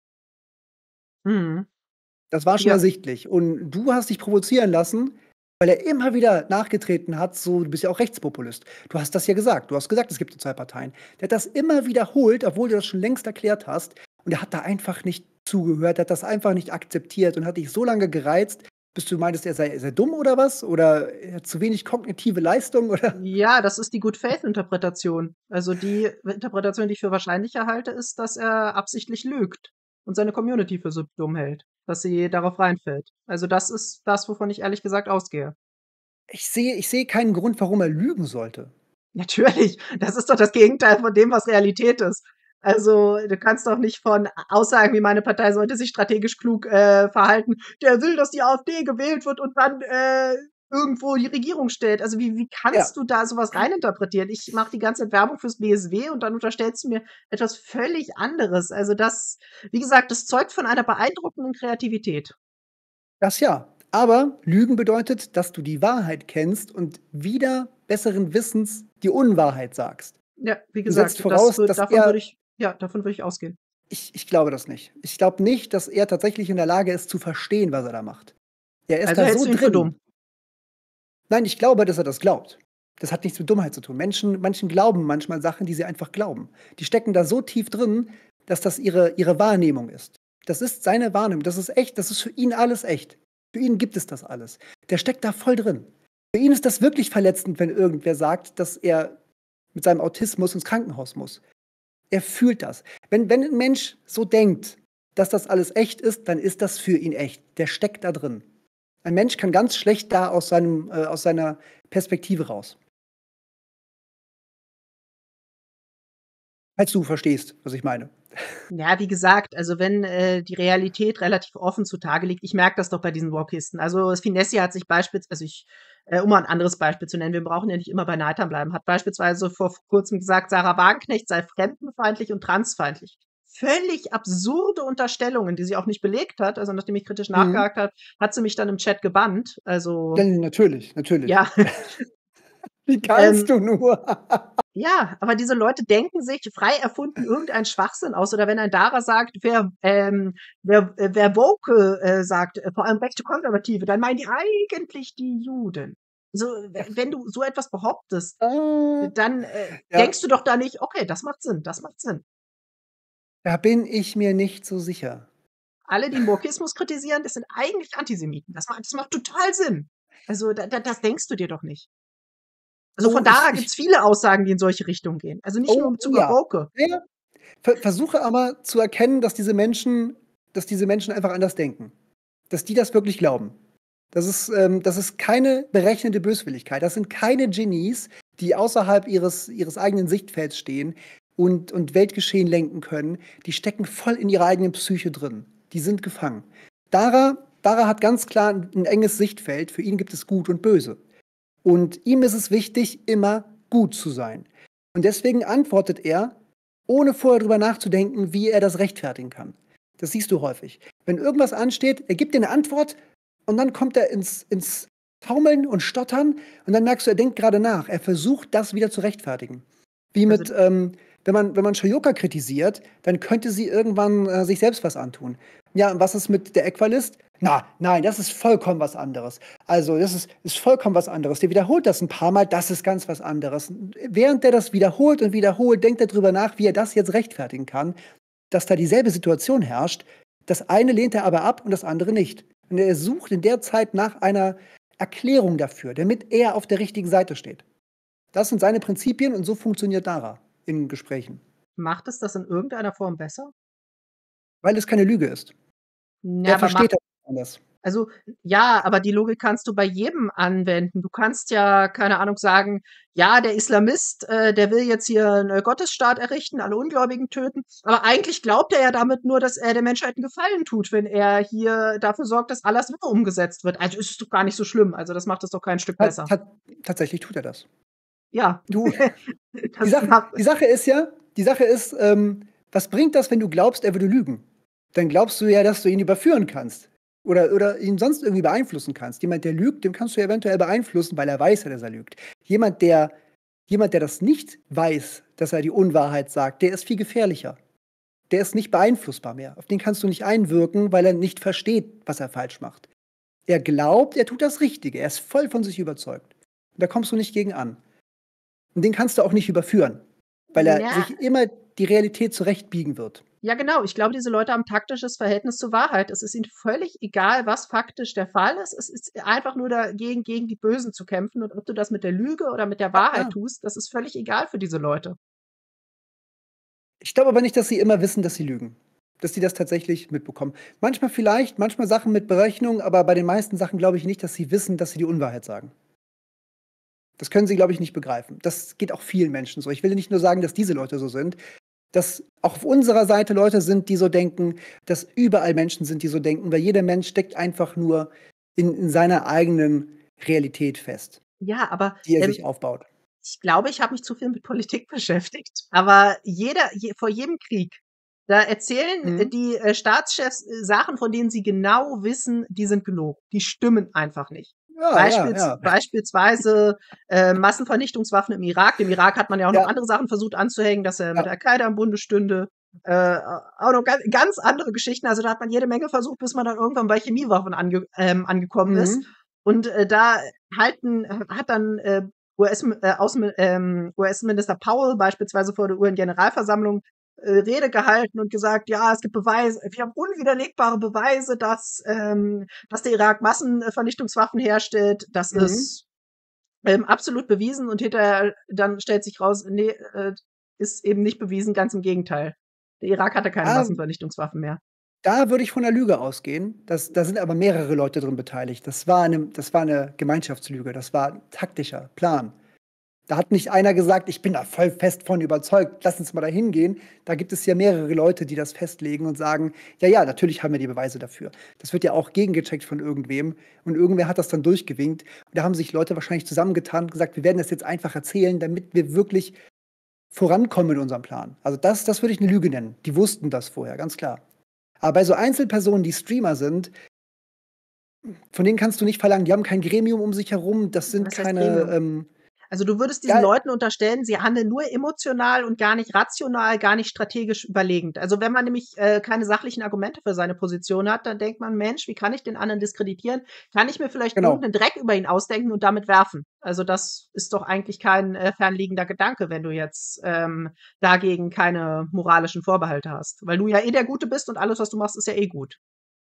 Mhm. Das war schon Ja. ersichtlich. Und du hast dich provozieren lassen, weil er immer wieder nachgetreten hat, so, du bist ja auch Rechtspopulist. Du hast das ja gesagt. Du hast gesagt, es gibt so zwei Parteien. Der hat das immer wiederholt, obwohl du das schon längst erklärt hast. Und er hat da einfach nicht zugehört, er hat das einfach nicht akzeptiert und hat dich so lange gereizt, bis du meintest, er sei, er sei dumm oder was? Oder er hat zu wenig kognitive Leistung oder? Ja, das ist die Good-Faith-Interpretation. Also die Interpretation, die ich für wahrscheinlicher halte, ist, dass er absichtlich lügt und seine Community für so dumm hält, dass sie darauf reinfällt. Also das ist das, wovon ich ehrlich gesagt ausgehe. Ich sehe, ich sehe keinen Grund, warum er lügen sollte. Natürlich, das ist doch das Gegenteil von dem, was Realität ist. Also, du kannst doch nicht von Aussagen wie meine Partei sollte sich strategisch klug äh, verhalten. Der will, dass die AfD gewählt wird und dann äh, irgendwo die Regierung stellt. Also wie, wie Ja, kannst du da sowas reininterpretieren? Ich mache die ganze Zeit Werbung fürs B S W und dann unterstellst du mir etwas völlig anderes. Also das, wie gesagt, das zeugt von einer beeindruckenden Kreativität. das ja. Aber Lügen bedeutet, dass du die Wahrheit kennst und wieder besseren Wissens die Unwahrheit sagst. Ja, wie Du setzt gesagt, das voraus, wird, dass davon würde er, ich, ja, davon würde ich ausgehen. ich, ich glaube das nicht. Ich glaube nicht, dass er tatsächlich in der Lage ist zu verstehen, was er da macht. Er ist Also da hältst so du ihn für drin. dumm? Nein, ich glaube, dass er das glaubt. Das hat nichts mit Dummheit zu tun. Menschen Menschen glauben manchmal Sachen, die sie einfach glauben. Die stecken da so tief drin, dass das ihre ihre Wahrnehmung ist. Das ist seine Wahrnehmung. Das ist echt. Das ist für ihn alles echt. Für ihn gibt es das alles. Der steckt da voll drin. Für ihn ist das wirklich verletzend, wenn irgendwer sagt, dass er mit seinem Autismus ins Krankenhaus muss. Er fühlt das. Wenn wenn 'n Mensch so denkt, dass das alles echt ist, dann ist das für ihn echt. Der steckt da drin. Ein Mensch kann ganz schlecht da aus seinem äh, aus seiner Perspektive raus. Falls du verstehst, was ich meine. Ja, wie gesagt, also wenn, äh, die Realität relativ offen zutage liegt, ich merke das doch bei diesen Wokisten. Also, Finessi hat sich beispiels also ich äh, um mal 'n anderes Beispiel zu nennen, wir brauchen ja nicht immer bei Neidharm bleiben, hat beispielsweise vor Kurzem gesagt, Sarah Wagenknecht sei fremdenfeindlich und transfeindlich. Völlig absurde Unterstellungen, die sie auch nicht belegt hat. Also, nachdem ich kritisch Mhm. nachgehakt habe, hat sie mich dann im Chat gebannt. Also Ja, natürlich, natürlich. ja. Wie kannst Ähm du nur? Ja, aber diese Leute denken sich frei erfunden irgendeinen Schwachsinn aus. Oder wenn ein Dara sagt, wer, ähm, wer, äh, wer woke äh, sagt, äh, vor allem rechte Konservative, dann meinen die eigentlich die Juden. So, w wenn du so etwas behauptest, Äh, dann, äh, ja, denkst du doch da nicht: „Okay, das macht Sinn, das macht Sinn.“ da bin ich mir nicht so sicher. Alle, die 'n Wokismus kritisieren, das sind eigentlich Antisemiten. Das macht das macht total Sinn. Also, da da das denkst du dir doch nicht. Also, von Oh, ich Dara ich gibt's viele Aussagen, die in solche Richtungen gehen. Also, nicht nur oh, in oh Bezug auf ja. Woke. Ja, ja. Ver versuche aber zu erkennen, dass diese Menschen dass diese Menschen einfach anders denken. Dass die das wirklich glauben. Das ist ähm, das ist keine berechnende Böswilligkeit. Das sind keine Genies, die außerhalb ihres ihres eigenen Sichtfelds stehen und und Weltgeschehen lenken können. Die stecken voll in ihrer eigenen Psyche drin. Die sind gefangen. Dara Dara hat ganz klar 'n 'n enges Sichtfeld. Für ihn gibt es Gut und Böse. Und ihm ist es wichtig, immer gut zu sein. Und deswegen antwortet er, ohne vorher drüber nachzudenken, wie er das rechtfertigen kann. Das siehst du häufig. Wenn irgendwas ansteht, er gibt dir 'ne Antwort und dann kommt er ins ins Taumeln und Stottern und dann merkst du, er denkt grade nach. Er versucht, das wieder zu rechtfertigen. Wie Also mit, ähm wenn man wenn man Shoyoka kritisiert, dann könnte sie irgendwann, äh, sich selbst was antun. Ja, und was ist mit der Equalist? Na, nein, das ist vollkommen was anderes. Also, das ist ist vollkommen was anderes. Der wiederholt das 'n paarmal, das ist ganz was anderes. Während der das wiederholt und wiederholt, denkt er drüber nach, wie er das jetzt rechtfertigen kann, dass da dieselbe Situation herrscht. Das eine lehnt er aber ab und das andere nicht. Und er sucht in der Zeit nach einer Erklärung dafür, damit er auf der richtigen Seite steht. Das sind seine Prinzipien und so funktioniert Dara in Gesprächen. Macht es das in irgendeiner Form besser? Weil es keine Lüge ist. Ja, Er aber macht versteht das anders. also, ja, aber die Logik kannst du bei jedem anwenden. Du kannst ja, keine Ahnung, sagen: „Ja, der Islamist, äh, der will jetzt hier 'n Gottesstaat errichten, alle Ungläubigen töten.“ Aber eigentlich glaubt er ja damit nur, dass er der Menschheit 'n Gefallen tut, wenn er hier dafür sorgt, dass Allahs Wille umgesetzt wird. Also, ist es doch gar nicht so schlimm. Also, das macht es doch kein Stück Ta besser. ta tatsächlich tut er das. Ja, Du, die das Sache macht die Sache ist ja die Sache ist, ähm, was bringt das, wenn du glaubst, er würde lügen? Dann glaubst du ja, dass du ihn überführen kannst oder oder ihn sonst irgendwie beeinflussen kannst. Jemand, der lügt, den kannst du eventuell beeinflussen, weil er weiß ja, dass er lügt. Jemand, der jemand, der das nicht weiß, dass er die Unwahrheit sagt, der ist viel gefährlicher. Der ist nicht beeinflussbar mehr. Auf den kannst du nicht einwirken, weil er nicht versteht, was er falsch macht. Er glaubt, er tut das Richtige. Er ist voll von sich überzeugt. Da kommst du nicht gegen an. Und den kannst du auch nicht überführen, weil er Ja. sich immer die Realität zurechtbiegen wird. Ja, genau. Ich glaube, diese Leute haben taktisches Verhältnis zur Wahrheit. Es ist ihnen völlig egal, was faktisch der Fall ist. Es ist einfach nur dagegen gegen die Bösen zu kämpfen. Und ob du das mit der Lüge oder mit der Ja, Wahrheit ja. tust, das ist völlig egal für diese Leute. Ich glaube aber nicht, dass sie immer wissen, dass sie lügen. Dass sie das tatsächlich mitbekommen. Manchmal vielleicht, manchmal Sachen mit Berechnung, aber bei den meisten Sachen glaube ich nicht, dass sie wissen, dass sie die Unwahrheit sagen. Das können sie, glaube ich, nicht begreifen. Das geht auch vielen Menschen so. Ich will nicht nur sagen, dass diese Leute so sind, dass auch auf unserer Seite Leute sind, die so denken, dass überall Menschen sind, die so denken, weil jeder Mensch steckt einfach nur in in seiner eigenen Realität fest, Ja, aber, die er ähm, sich aufbaut. ich glaube, ich habe mich zu viel mit Politik beschäftigt. Aber jeder je vor jedem Krieg, da erzählen, äh, Mhm. die, äh, Staatschefs, äh, Sachen, von denen sie genau wissen, die sind gelogen. Die stimmen einfach nicht. Ja, ja, Beispiels ja. beispielsweise, äh, Massenvernichtungswaffen im Irak. Dem Irak hat man ja auch noch Ja, andere Sachen versucht anzuhängen, dass er mit ja. Al-Qaida im Bunde stünde. Äh, auch noch gan ganz andere Geschichten. Also, da hat man jede Menge versucht, bis man dann irgendwann bei Chemiewaffen ange ähm, angekommen ist. Mhm. Und, äh, da halten hat dann, äh U S äh, Außen ähm, U S-Minister Powell beispielsweise vor der U N-Generalversammlung äh, Rede gehalten und gesagt, ja, es gibt Beweise, wir haben unwiderlegbare Beweise, dass, ähm, dass der Irak Massenvernichtungswaffen herstellt. Das Mhm. ist ähm, absolut bewiesen und hinterher dann stellt sich raus, nee, äh, ist eben nicht bewiesen, ganz im Gegenteil. Der Irak hatte keine Ah, Massenvernichtungswaffen mehr. Da würde ich von 'ner Lüge ausgehen. Das da sind aber mehrere Leute drin beteiligt. Das war 'ne das war 'ne Gemeinschaftslüge. Das war 'n taktischer Plan. Da hat nicht einer gesagt: „Ich bin da voll fest von überzeugt. Lass uns mal da hingehen." Da gibt es ja mehrere Leute, die das festlegen und sagen: „Ja, ja, natürlich haben wir die Beweise dafür." Das wird ja auch gegengecheckt von irgendwem und irgendwer hat das dann durchgewinkt. Und da haben sich Leute wahrscheinlich zusammengetan und gesagt: „Wir werden das jetzt einfach erzählen, damit wir wirklich vorankommen in unserem Plan." Also, das das würde ich 'ne Lüge nennen. Die wussten das vorher, ganz klar. Aber bei so Einzelpersonen, die Streamer sind, von denen kannst du nicht verlangen, die haben kein Gremium um sich herum, das sind Was heißt keine, Gremium? ähm Also, du würdest diesen ja, Leuten unterstellen, sie handeln nur emotional und gar nicht rational, gar nicht strategisch überlegend. Also, wenn man nämlich, äh, keine sachlichen Argumente für seine Position hat, dann denkt man: „Mensch, wie kann ich den anderen diskreditieren? Kann ich mir vielleicht genau. irgend 'nen Dreck über ihn ausdenken und damit werfen?“ Also, das ist doch eigentlich kein, äh, fernliegender Gedanke, wenn du jetzt, ähm, dagegen keine moralischen Vorbehalte hast. Weil du ja eh der Gute bist und alles, was du machst, ist ja eh gut.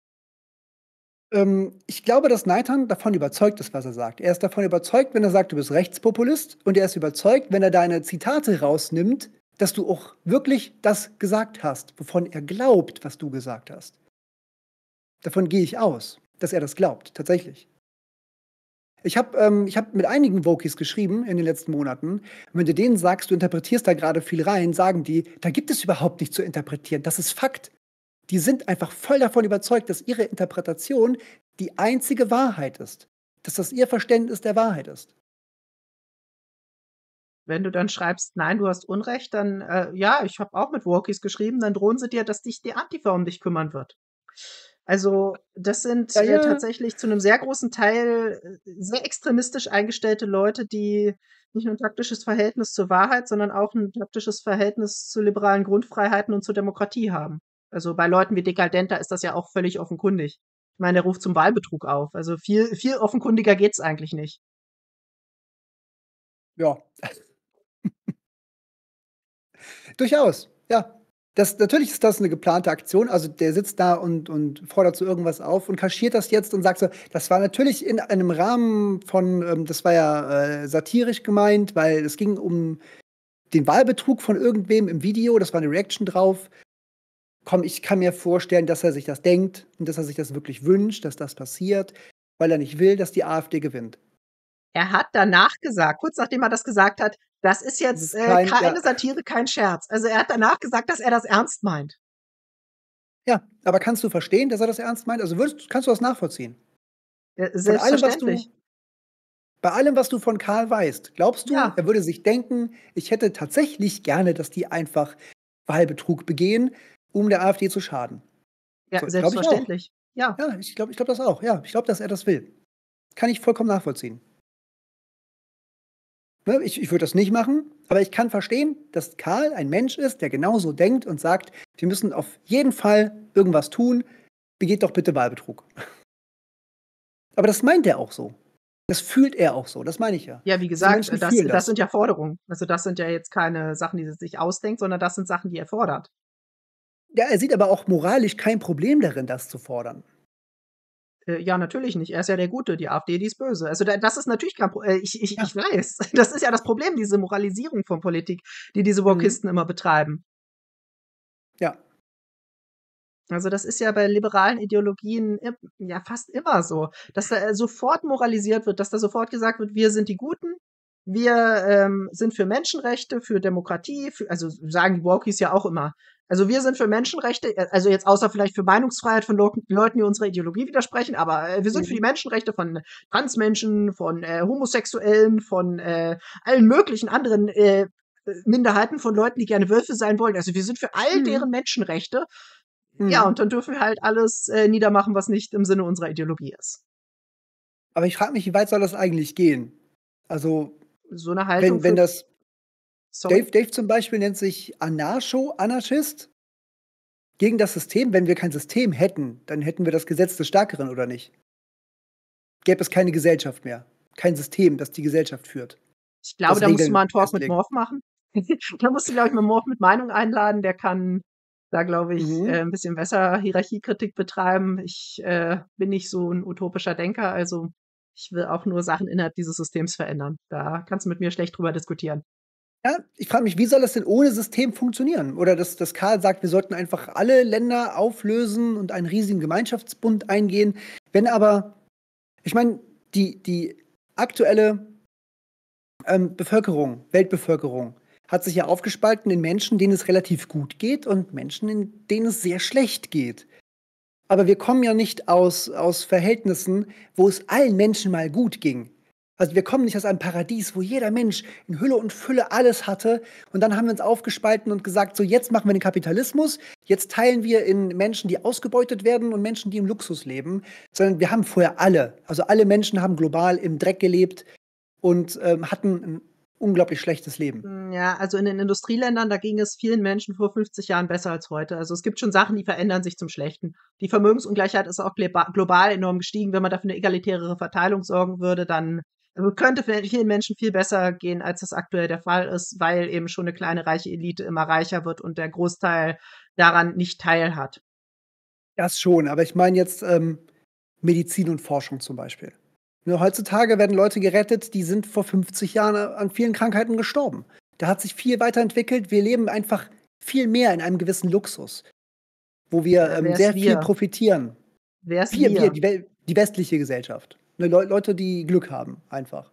Ähm, ich glaube, dass Nathan davon überzeugt ist, was er sagt. Er ist davon überzeugt, wenn er sagt, du bist Rechtspopulist, und er ist überzeugt, wenn er deine Zitate rausnimmt, dass du auch wirklich das gesagt hast, wovon er glaubt, was du gesagt hast. Davon gehe ich aus, dass er das glaubt, tatsächlich. Ich habe ähm, ich habe mit einigen Wokies geschrieben in den letzten Monaten. Und wenn du denen sagst, du interpretierst da gerade viel rein, sagen die, da gibt es überhaupt nichts zu interpretieren. Das ist Fakt. Die sind einfach voll davon überzeugt, dass ihre Interpretation die einzige Wahrheit ist. Dass das ihr Verständnis der Wahrheit ist. Wenn du dann schreibst: „Nein, du hast Unrecht“, dann, äh ja, ich habe auch mit Wokies geschrieben, dann drohen sie dir, dass dich die Antifa um dich kümmern wird. Also, das sind, Ja, äh, ja. tatsächlich zu 'nem sehr großen Teil, äh, sehr extremistisch eingestellte Leute, die nicht nur 'n taktisches Verhältnis zur Wahrheit, sondern auch 'n taktisches Verhältnis zu liberalen Grundfreiheiten und zur Demokratie haben. Also, bei Leuten wie Dekadenta ist das ja auch völlig offenkundig. Ich meine, der ruft zum Wahlbetrug auf. Also, viel viel offenkundiger geht's eigentlich nicht. Ja. Durchaus, ja. Das natürlich ist das 'ne geplante Aktion. Also, der sitzt da und und fordert so irgendwas auf und kaschiert das jetzt und sagt so: „Das war natürlich in einem Rahmen von, ähm das war ja, äh, satirisch gemeint, weil es ging um den Wahlbetrug von irgendwem im Video. Das war 'ne Reaction drauf." Komm, ich kann mir vorstellen, dass er sich das denkt und dass er sich das wirklich wünscht, dass das passiert, weil er nicht will, dass die AfD gewinnt. Er hat danach gesagt, kurz nachdem er das gesagt hat: „Das ist Das jetzt, ist äh, kein ja. keine Satire, kein Scherz.“ Also, er hat danach gesagt, dass er das ernst meint. Ja, aber kannst du verstehen, dass er das ernst meint? Also, würdest kannst du das nachvollziehen? Äh, Von allem, was selbstverständlich. du bei allem, was du von Karl weißt, glaubst du, Ja, er würde sich denken: „Ich hätte tatsächlich gerne, dass die einfach Wahlbetrug begehen, um der AfD zu schaden?" ja, So, glaube ich auch. selbstverständlich. Ja. Ja, ich glaube ich glaube das auch. Ja, ich glaube, dass er das will. Kann ich vollkommen nachvollziehen. Ne, ich ich würde das nicht machen, aber ich kann verstehen, dass Karl ein Mensch ist, der genauso denkt und sagt: „Wir müssen auf jeden Fall irgendwas tun. Begeht doch bitte Wahlbetrug." Aber das meint er auch so. Das fühlt er auch so, das meine ich ja. Ja, wie Diese gesagt, Menschen äh, das fühlen das das. sind ja Forderungen. Also, das sind ja jetzt keine Sachen, die er sich ausdenkt, sondern das sind Sachen, die er fordert. Ja, er sieht aber auch moralisch kein Problem darin, das zu fordern. Äh, ja, natürlich nicht. Er ist ja der Gute, die AfD, die ist böse. Also, da das ist natürlich kein Pro äh, ich ich Ja. ich weiß. Das ist ja das Problem, diese Moralisierung von Politik, die diese Mhm. Wokisten immer betreiben. Ja. Also, das ist ja bei liberalen Ideologien im ja fast immer so, dass da, äh, sofort moralisiert wird, dass da sofort gesagt wird: „Wir sind die Guten, wir, ähm, sind für Menschenrechte, für Demokratie, für“ also, sagen die Wokies ja auch immer. Also, wir sind für Menschenrechte, äh, also, jetzt außer vielleicht für Meinungsfreiheit von Lok Leuten, die unserer Ideologie widersprechen, aber, äh, wir sind für die Mhm. Menschenrechte von Transmenschen, von, äh, Homosexuellen, von, äh, allen möglichen anderen, äh, äh, Minderheiten, von Leuten, die gerne Wölfe sein wollen. Also, wir sind für all deren Mhm. Menschenrechte. Ja, Mhm. und dann dürfen wir halt alles, äh, niedermachen, was nicht im Sinne unserer Ideologie ist. Aber ich frage mich, wie weit soll das eigentlich gehen? Also, So 'ne Haltung wenn wenn führt das sorry? Dave Dave zum Beispiel nennt sich Anarcho Anarchist gegen das System. Wenn wir kein System hätten, dann hätten wir das Gesetz des Stärkeren, oder nicht? Gäbe es keine Gesellschaft mehr. Kein System, das die Gesellschaft führt. Ich glaube, das da musst du mal Regeln 'n Talk mit festlegen. Morph machen. Da musst du, glaube ich, mal Morph mit Meinung einladen. Der kann da, glaube ich, äh, Mhm. 'n bisschen besser Hierarchiekritik betreiben. Ich, äh, bin nicht so 'n utopischer Denker, also ich will auch nur Sachen innerhalb dieses Systems verändern. Da kannst du mit mir schlecht drüber diskutieren. Ja, ich frage mich, wie soll das denn ohne System funktionieren? Oder dass dass Karl sagt, wir sollten einfach alle Länder auflösen und einen riesigen Gemeinschaftsbund eingehen. Wenn aber ich meine, die die aktuelle ähm, Bevölkerung, Weltbevölkerung hat sich ja aufgespalten in Menschen, denen es relativ gut geht und Menschen, in denen es sehr schlecht geht. Aber wir kommen ja nicht aus aus Verhältnissen, wo es allen Menschen mal gut ging. Also, wir kommen nicht aus einem Paradies, wo jeder Mensch in Hülle und Fülle alles hatte und dann haben wir uns aufgespalten und gesagt: „So, jetzt machen wir den Kapitalismus. Jetzt teilen wir in Menschen, die ausgebeutet werden und Menschen, die im Luxus leben.“ Sondern wir haben vorher alle also, alle Menschen haben global im Dreck gelebt und, ähm, hatten 'n unglaublich schlechtes Leben. Hm, ja, also in den Industrieländern, da ging es vielen Menschen vor fünfzig Jahren besser als heute. Also, es gibt schon Sachen, die verändern sich zum Schlechten. Die Vermögensungleichheit ist auch gleba global enorm gestiegen. Wenn man dafür 'ne egalitärere Verteilung sorgen würde, dann also, könnte vi vielen Menschen viel besser gehen, als das aktuell der Fall ist, weil eben schon 'ne kleine reiche Elite immer reicher wird und der Großteil daran nicht teilhat. Das schon, aber ich meine jetzt, ähm, Medizin und Forschung zum Beispiel. Ne, heutzutage werden Leute gerettet, die sind vor fünfzig Jahren a an vielen Krankheiten gestorben. Da hat sich viel weiterentwickelt. Wir leben einfach viel mehr in einem gewissen Luxus, wo wir, Äh, ähm, wer ist sehr viel wir? profitieren. Wer ist Wir wir, wir? die Wel die westliche Gesellschaft. Ne, Leu Leute, die Glück haben einfach.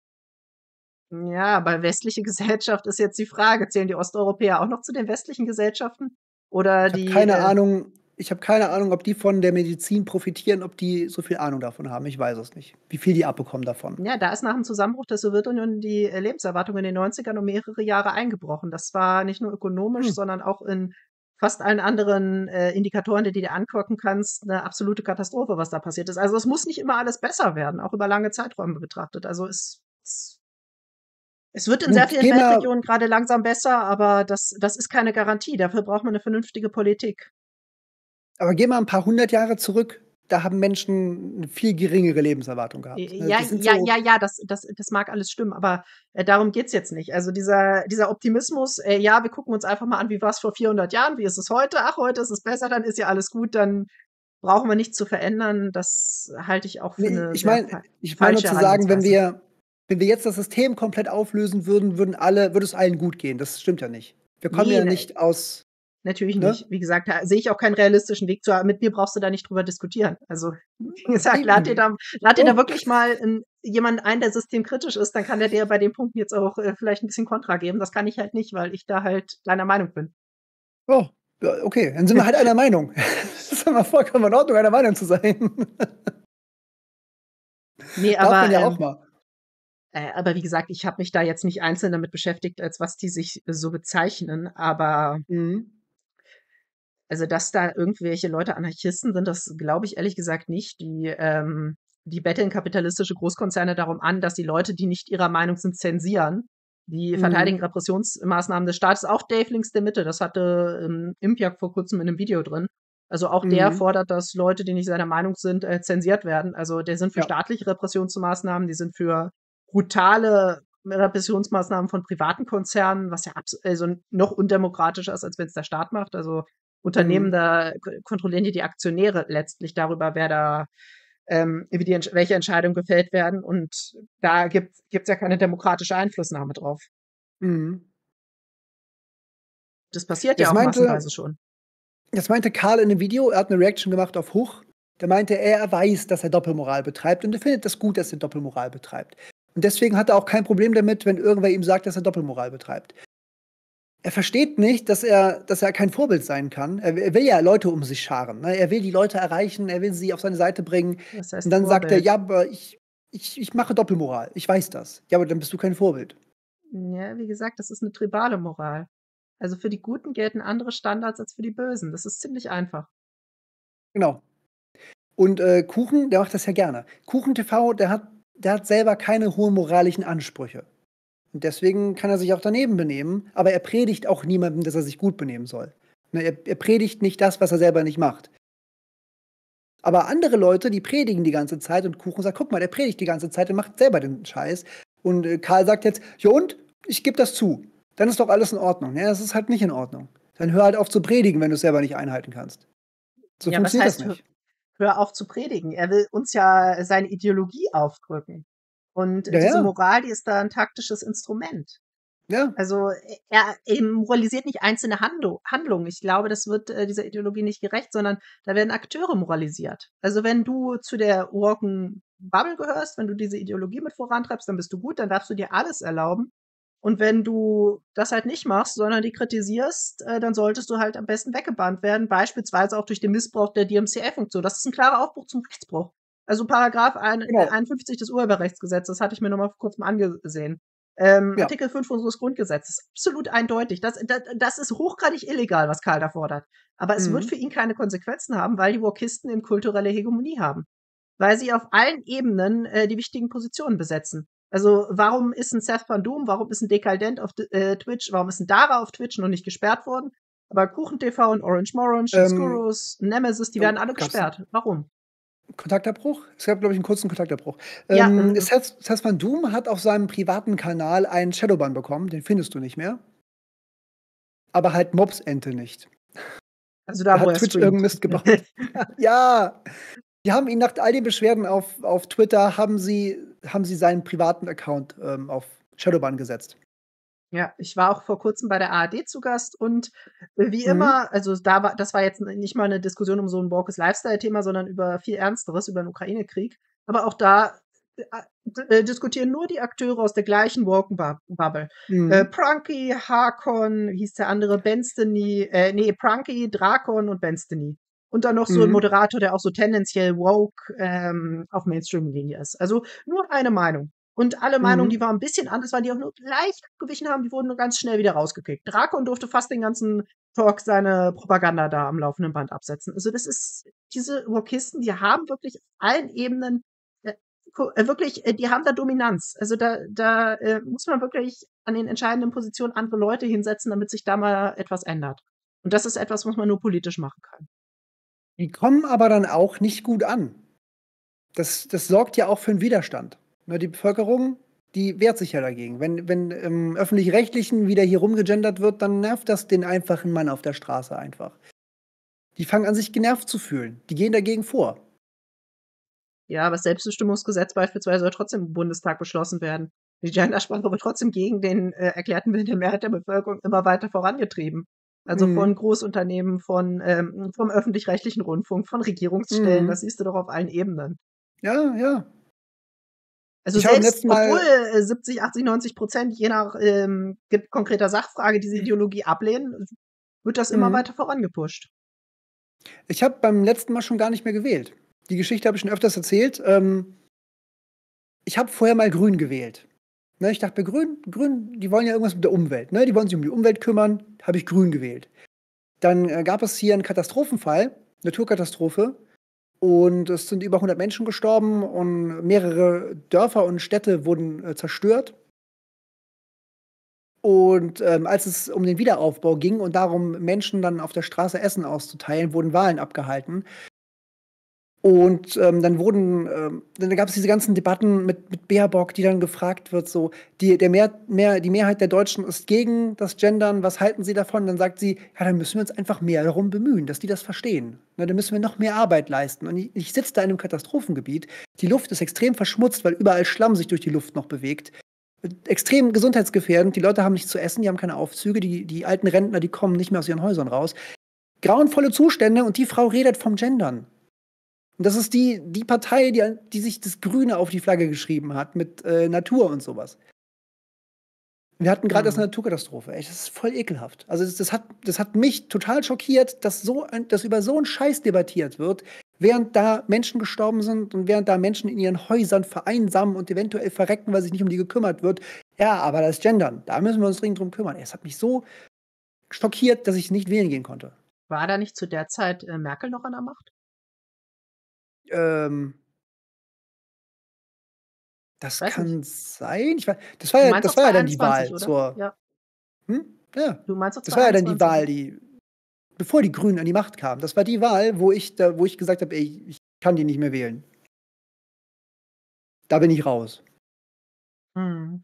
Ja, aber westliche Gesellschaft ist jetzt die Frage. Zählen die Osteuropäer auch noch zu den westlichen Gesellschaften? Oder Ich habe die, keine äh Ahnung ich habe keine Ahnung, ob die von der Medizin profitieren, ob die so viel Ahnung davon haben. Ich weiß es nicht, wie viel die abbekommen davon. Ja, da ist nach dem Zusammenbruch der Sowjetunion die, äh, Lebenserwartung in den Neunzigern um mehrere Jahre eingebrochen. Das war nicht nur ökonomisch, Hm. sondern auch in fast allen anderen, äh, Indikatoren, die du dir angucken kannst, 'ne absolute Katastrophe, was da passiert ist. Also, es muss nicht immer alles besser werden, auch über lange Zeiträume betrachtet. Also, es es es wird in sehr Gut, vielen geh mal Weltregionen grade langsam besser, aber das das ist keine Garantie. Dafür braucht man 'ne vernünftige Politik. aber geh mal 'n paar hundert Jahre zurück. Da haben Menschen 'ne viel geringere Lebenserwartung gehabt, J ne? ja, Das sind ja, so ja, ja, das das das mag alles stimmen, aber, äh, darum geht's jetzt nicht. Also, dieser dieser Optimismus, äh: „Ja, wir gucken uns einfach mal an, wie war's vor vierhundert Jahren? Wie ist es heute? Ach, heute ist es besser, dann ist ja alles gut, dann brauchen wir nichts zu verändern.“ Das halte ich auch Ne, für i 'ne ich sehr meine fa ich meine nur falsche zu sagen, wenn Herangehensweise. wir wenn wir jetzt das System komplett auflösen würden, würden alle würde es allen gut gehen. Das stimmt ja nicht. Wir kommen Ne, ja ne nicht aus natürlich nicht. ne? Wie gesagt, da sehe ich auch keinen realistischen Weg zu. Aber mit mir brauchst du da nicht drüber diskutieren. Also, wie gesagt, lade dir Eben. da lade dir da Oh. wirklich mal 'n jemanden ein, der systemkritisch ist, dann kann der dir bei den Punkten jetzt auch, äh, vielleicht 'n bisschen Kontra geben. Das kann ich halt nicht, weil ich da halt deiner Meinung bin. Oh, ja, okay, dann sind wir halt einer Meinung. Das ist aber vollkommen in Ordnung, einer Meinung zu sein. Ne, Darf man aber, ja auch ähm mal. äh, aber wie gesagt, ich habe mich da jetzt nicht einzeln damit beschäftigt, als was die sich so bezeichnen, aber Mhm. also, dass da irgendwelche Leute Anarchisten sind, das glaube ich ehrlich gesagt nicht. Die, ähm die betteln kapitalistische Großkonzerne darum an, dass die Leute, die nicht ihrer Meinung sind, zensieren. Die verteidigen Mhm. Repressionsmaßnahmen des Staates. Auch Dave Links der Mitte, das hatte, ähm, Impact vor Kurzem in 'nem Video drin. Also, auch der Mhm. fordert, dass Leute, die nicht seiner Meinung sind, äh, zensiert werden. Also, der sind für Ja. staatliche Repressionsmaßnahmen, die sind für brutale Repressionsmaßnahmen von privaten Konzernen, was ja abs also, noch undemokratischer ist, als wenn's der Staat macht. Also, Unternehmen, Mhm. da k kontrollieren die die Aktionäre letztlich darüber, wer da ähm, wie die Entsch welche Entscheidungen gefällt werden. Und da gibt gibt's ja keine demokratische Einflussnahme drauf. Mhm. Das passiert ja Das auch meinte massenweise schon. das meinte Karl in 'nem Video. Er hat 'ne Reaction gemacht auf Huch. Da meinte er, er weiß, dass er Doppelmoral betreibt und er findet das gut, dass er Doppelmoral betreibt. Und deswegen hat er auch kein Problem damit, wenn irgendwer ihm sagt, dass er Doppelmoral betreibt. Er versteht nicht, dass er dass er kein Vorbild sein kann. Er w er will ja Leute um sich scharen, ne? Er will die Leute erreichen, er will sie auf seine Seite bringen. Was Und heißt dann sagt er: Vorbild? „Ja, aber ich ich ich mache Doppelmoral. Ich weiß das.“ Ja, aber dann bist du kein Vorbild. Ja, wie gesagt, das ist 'ne tribale Moral. Also, für die Guten gelten andere Standards als für die Bösen. Das ist ziemlich einfach. Genau. Und, äh, Kuchen, der macht das ja gerne. KuchenTV, der hat der hat selber keine hohen moralischen Ansprüche. Und deswegen kann er sich auch daneben benehmen, aber er predigt auch niemandem, dass er sich gut benehmen soll. Ne, er er predigt nicht das, was er selber nicht macht. Aber andere Leute, die predigen die ganze Zeit und Kuchen sagt: „Guck mal, der predigt die ganze Zeit und macht selber den Scheiß.“ Und äh, Karl sagt jetzt, ja und? Ich gebe das zu. Dann ist doch alles in Ordnung. Ja, das ist halt nicht in Ordnung. Dann hör halt auf zu predigen, wenn du es selber nicht einhalten kannst. So Ja, was funktioniert das heißt, hör, nicht. hör auf zu predigen? Er will uns ja seine Ideologie aufdrücken. Und Ja, diese ja, Moral, die ist da ein taktisches Instrument. ja. Also er, er moralisiert nicht einzelne Handlu Handlungen. Ich glaube, das wird äh, dieser Ideologie nicht gerecht, sondern da werden Akteure moralisiert. Also wenn du zu der Woken Bubble gehörst, wenn du diese Ideologie mit vorantreibst, dann bist du gut, dann darfst du dir alles erlauben. Und wenn du das halt nicht machst, sondern die kritisierst, äh, dann solltest du halt am besten weggebannt werden, beispielsweise auch durch den Missbrauch der D M C A-Funktion. Das ist ein klarer Aufbruch zum Rechtsbruch. Also Paragraph ein, äh, Genau. einundfünfzig des Urheberrechtsgesetzes, das hatte ich mir nochmal vor kurzem angesehen. Ähm, Ja. Artikel fünf unseres Grundgesetzes, absolut eindeutig. Das, das, das ist hochgradig illegal, was Karl da fordert. Aber es wird Mhm. für ihn keine Konsequenzen haben, weil die Wokisten eben kulturelle Hegemonie haben. Weil sie auf allen Ebenen äh, die wichtigen Positionen besetzen. Also warum ist ein Seth Van Doom, warum ist ein Dekadent auf äh, Twitch, warum ist ein Dara auf Twitch noch nicht gesperrt worden? Aber KuchenTV und Orange Morange, Ähm, Skurrus, Nemesis, die oh, werden alle gab's einen gesperrt. Warum? Kontaktabbruch? Es gab, glaube ich, einen kurzen Kontaktabbruch. Ja, Ähm, äh, Seth, Seth Van Doom hat auf seinem privaten Kanal einen Shadowban bekommen, den findest du nicht mehr. Aber halt Mobs-Ente nicht. also Da da, wo hat er Twitch streamt. irgendeinen Mist gebaut. Ja, die haben ihn nach all den Beschwerden auf, auf Twitter, haben sie, haben sie seinen privaten Account ähm, auf Shadowban gesetzt. Ja, ich war auch vor Kurzem bei der A R D zu Gast und äh, wie Mhm. immer, also da war, das war jetzt nicht mal eine Diskussion um so ein woke Lifestyle-Thema, sondern über viel Ernsteres, über den Ukraine-Krieg. Aber auch da äh, äh, diskutieren nur die Akteure aus der gleichen woken Bu- Bubble. Äh, Mhm. Prunky, Harkon, wie hieß der andere, Bensteny, äh, nee, Prunky, Drakon und Bensteny. Und dann noch so ein Mhm. Moderator, der auch so tendenziell woke ähm, auf Mainstream-Linie ist. Also nur eine Meinung. Und alle Meinungen, die Mhm. waren ein bisschen anders, weil die auch nur leicht abgewichen haben, die wurden nur ganz schnell wieder rausgekickt. Drakon durfte fast den ganzen Talk seine Propaganda da am laufenden Band absetzen. Also das ist, diese Wokisten, die haben wirklich auf allen Ebenen äh, ko- äh, wirklich, äh, die haben da Dominanz. Also da, da äh, muss man wirklich an den entscheidenden Positionen andere Leute hinsetzen, damit sich da mal etwas ändert. Und das ist etwas, was man nur politisch machen kann. Die kommen aber dann auch nicht gut an. Das, das sorgt ja auch für einen Widerstand. Ne, die Bevölkerung, die wehrt sich ja dagegen. Wenn, wenn im Öffentlich-Rechtlichen wieder hier rumgegendert wird, dann nervt das den einfachen Mann auf der Straße einfach. Die fangen an, sich genervt zu fühlen. Die gehen dagegen vor. Ja, aber das Selbstbestimmungsgesetz beispielsweise soll trotzdem im Bundestag beschlossen werden. Die Gendersprache wird trotzdem gegen den äh, erklärten Willen der Mehrheit der Bevölkerung immer weiter vorangetrieben. Also von Mhm. Großunternehmen, von ähm, vom öffentlich-rechtlichen Rundfunk, von Regierungsstellen, das Mhm. siehst du doch auf allen Ebenen. Ja, ja. Also Ich habe beim selbst letzten obwohl Mal, äh, siebzig, achtzig, neunzig Prozent je nach ähm, gibt konkreter Sachfrage diese Ideologie ablehnen, wird das immer mhm. weiter vorangepusht. Ich habe beim letzten Mal schon gar nicht mehr gewählt. Die Geschichte habe ich schon öfters erzählt. Ähm, ich habe vorher mal Grün gewählt. Ne, ich dachte, bei Grün, Grün, die wollen ja irgendwas mit der Umwelt. Ne? Die wollen sich um die Umwelt kümmern. Habe ich Grün gewählt. Dann äh, gab es hier einen Katastrophenfall, Naturkatastrophe. Und es sind über hundert Menschen gestorben und mehrere Dörfer und Städte wurden äh, zerstört. Und ähm, als es um den Wiederaufbau ging und darum, Menschen dann auf der Straße Essen auszuteilen, wurden Wahlen abgehalten. Und ähm, dann wurden, ähm, dann gab es diese ganzen Debatten mit, mit Baerbock, die dann gefragt wird, so, die, der Mehr, mehr, die Mehrheit der Deutschen ist gegen das Gendern, was halten sie davon? Dann sagt sie, ja, dann müssen wir uns einfach mehr darum bemühen, dass die das verstehen. Na, dann müssen wir noch mehr Arbeit leisten. Und ich, ich sitze da in einem Katastrophengebiet, die Luft ist extrem verschmutzt, weil überall Schlamm sich durch die Luft noch bewegt. Extrem gesundheitsgefährdend, die Leute haben nichts zu essen, die haben keine Aufzüge, die, die alten Rentner, die kommen nicht mehr aus ihren Häusern raus. Grauenvolle Zustände und die Frau redet vom Gendern. Und das ist die, die Partei, die, die sich das Grüne auf die Flagge geschrieben hat mit äh, Natur und sowas. Wir hatten gerade erst Hm. eine Naturkatastrophe. Echt, das ist voll ekelhaft. Also das, das, hat, das hat mich total schockiert, dass, so ein, dass über so einen Scheiß debattiert wird, während da Menschen gestorben sind und während da Menschen in ihren Häusern vereinsamen und eventuell verrecken, weil sich nicht um die gekümmert wird. Ja, aber das Gendern, da müssen wir uns dringend drum kümmern. Es hat mich so schockiert, dass ich nicht wählen gehen konnte. War da nicht zu der Zeit äh, Merkel noch an der Macht? Ähm, Ich das weiß nicht. kann sein. Ich weiß, das war Du ja, meinst das doch war ja dann die zweihunderteinundzwanzig, Wahl oder? zur. Ja. Hm? Ja. Du meinst doch Das war ja dann die zweihunderteinundzwanzig, Wahl, ne? die, bevor die Grünen an die Macht kamen. Das war die Wahl, wo ich, da, wo ich gesagt habe, ey, ich kann die nicht mehr wählen. Da bin ich raus. Mhm.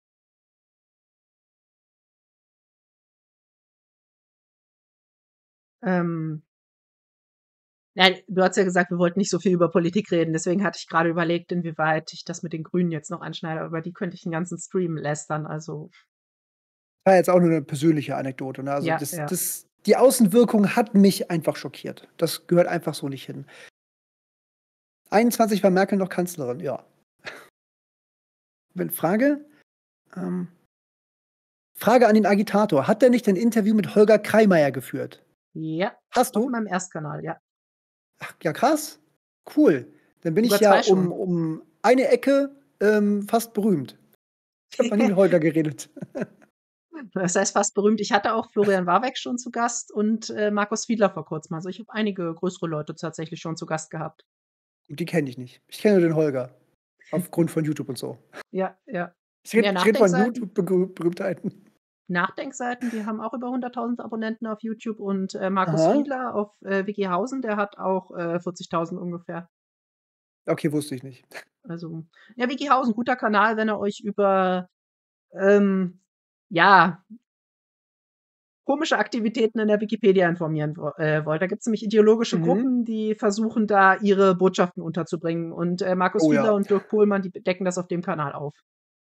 Ähm Nein, du hast ja gesagt, wir wollten nicht so viel über Politik reden, deswegen hatte ich grade überlegt, inwieweit ich das mit den Grünen jetzt noch anschneide, aber über die könnte ich 'n ganzen Stream lästern, also War jetzt auch nur 'ne persönliche Anekdote, ne? Also, Ja, das ja. das die Außenwirkung hat mich einfach schockiert. Das gehört einfach so nicht hin. einundzwanzig war Merkel noch Kanzlerin, ja. Wenn Frage, ähm Frage an den Agitator: Hat der nicht ein Interview mit Holger Kreimeier geführt? Ja, Hast auf du? meinem Erstkanal, ja. Ach, ja krass. Cool. Dann bin ich Sogar ja zwei um schon. um eine Ecke, ähm, fast berühmt. Ich habe noch nie mit Holger geredet. Was heißt fast berühmt? Ich hatte auch Florian Warwick schon zu Gast und, äh, Markus Fiedler vor Kurzem. Also, ich habe einige größere Leute tatsächlich schon zu Gast gehabt. Die kenne ich nicht. Ich kenne nur den Holger aufgrund von YouTube und so. Ja, ja. Ich Ja, rede ich rede von Nachdenkseiten YouTube Berüh Berühmtheiten. Nachdenkseiten, die haben auch über hunderttausend Abonnenten auf YouTube und, äh, Markus Aha. Fiedler auf, äh, WikiHausen, der hat auch, äh, vierzigtausend ungefähr. Okay, wusste ich nicht. Also, ja, WikiHausen, guter Kanal, wenn ihr euch über, ähm, ja komische Aktivitäten in der Wikipedia informieren wo äh, wollt. Da gibt's nämlich ideologische Mhm. Gruppen, die versuchen, da ihre Botschaften unterzubringen und, äh, Markus Oh Fiedler ja. und Dirk Pohlmann, die decken das auf dem Kanal auf.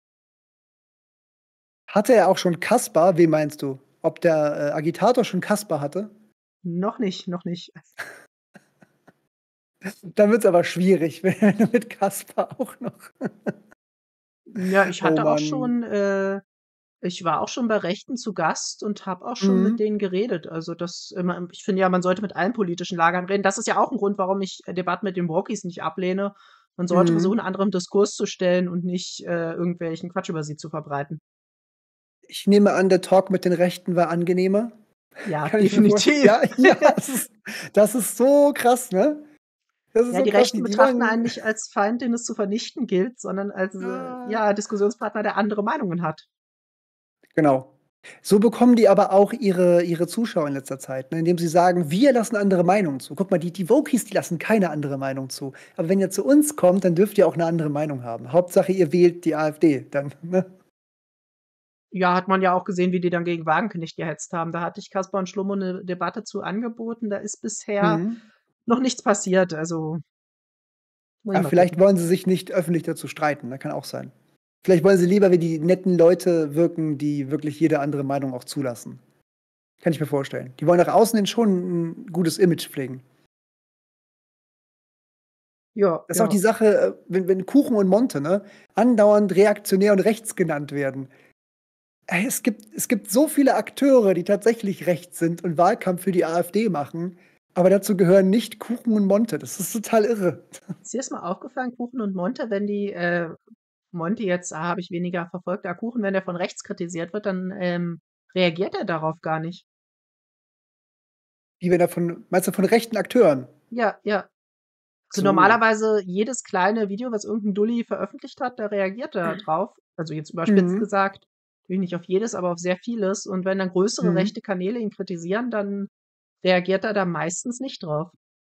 Hatte er auch schon Kasper? Wen meinst du? Ob der, äh, Agitator schon Kasper hatte? Noch nicht, noch nicht. Dann wird's aber schwierig, mit Kasper auch noch. Ja, ich Oh hatte auch Mann. schon äh, ich war auch schon bei Rechten zu Gast und habe auch schon mit Mhm. denen geredet. Also, das immer ich finde ja, man sollte mit allen politischen Lagern reden. Das ist ja auch 'n Grund, warum ich Debatten mit den Wokis nicht ablehne. Man sollte Mhm. versuchen, andere im Diskurs zu stellen und nicht, äh, irgendwelchen Quatsch über sie zu verbreiten. Ich nehme an, der Talk mit den Rechten war angenehmer? Ja, Kann ich mir vorst definitiv. ja, ja, das ist das ist so krass, ne? Das ist Ja, so die krass, Rechten die die betrachten einen wollen nicht als Feind, den es zu vernichten gilt, sondern als, äh, Ah. ja, Diskussionspartner, der andere Meinungen hat. Genau. So bekommen die aber auch ihre ihre Zuschauer in letzter Zeit, ne, indem sie sagen: „Wir lassen andere Meinungen zu. Guck mal, die die Wokis, die lassen keine andere Meinung zu. Aber wenn ihr zu uns kommt, dann dürft ihr auch 'ne andere Meinung haben. Hauptsache, ihr wählt die AfD dann“, ne? Ja, hat man ja auch gesehen, wie die dann gegen Wagenknecht gehetzt haben. Da hatte ich Caspar und Schlummo 'ne Debatte zu angeboten. Da ist bisher Mhm. noch nichts passiert, also muss ich Ah, mal vielleicht gucken. wollen sie sich nicht öffentlich dazu streiten, ne, kann auch sein. Vielleicht wollen sie lieber wie die netten Leute wirken, die wirklich jede andere Meinung auch zulassen. Kann ich mir vorstellen. Die wollen nach außen hin schon 'n gutes Image pflegen. Ja, Das ist auch die ja. Sache, äh, wenn wenn Kuchen und Monte, ne, andauernd reaktionär und rechts genannt werden. Ey, es gibt es gibt so viele Akteure, die tatsächlich rechts sind und Wahlkampf für die AfD machen, aber dazu gehören nicht Kuchen und Monte. Das ist total irre. Ist dir das mal aufgefallen, Kuchen und Monte, wenn die, äh Monte jetzt habe ich weniger verfolgt, aber Kuchen, wenn der von rechts kritisiert wird, dann, ähm, reagiert er darauf gar nicht. Wie wenn er von meinst du von rechten Akteuren? Ja, ja. Also, So. normalerweise jedes kleine Video, was irgend 'n Dulli veröffentlicht hat, da reagiert er drauf. Also, jetzt überspitzt Mhm. gesagt. Natürlich nicht auf jedes, aber auf sehr vieles. Und wenn dann größere Mhm. rechte Kanäle ihn kritisieren, dann reagiert er da meistens nicht drauf.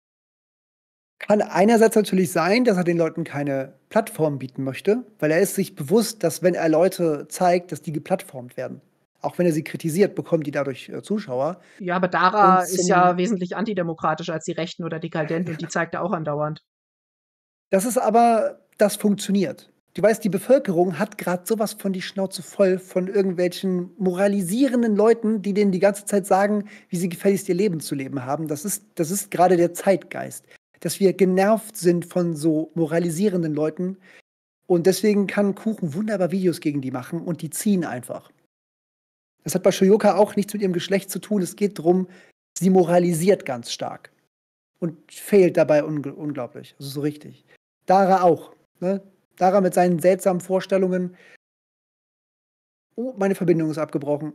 Kann einerseits natürlich sein, dass er den Leuten keine Plattform bieten möchte, weil er ist sich bewusst, dass wenn er Leute zeigt, dass die geplattformt werden. Auch wenn er sie kritisiert, bekommen die dadurch, äh, Zuschauer. Ja, aber Und Dara ist ja zum wesentlich antidemokratischer als die Rechten oder dekadent und die zeigt er auch andauernd. Das ist aber das funktioniert. Du weißt, die Bevölkerung hat grad so was von die Schnauze voll von irgendwelchen moralisierenden Leuten, die denen die ganze Zeit sagen, wie sie gefälligst ihr Leben zu leben haben. Das ist das ist grade der Zeitgeist, dass wir genervt sind von so moralisierenden Leuten. Und deswegen kann Kuchen wunderbar Videos gegen die machen und die ziehen einfach. Das hat bei Shoyuka auch nichts mit ihrem Geschlecht zu tun. Es geht drum, sie moralisiert ganz stark und failt dabei ungl unglaublich, also so richtig. Dara auch, ne? Dara mit seinen seltsamen Vorstellungen. Oh, meine Verbindung ist abgebrochen.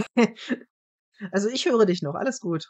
Also, ich höre dich noch, alles gut.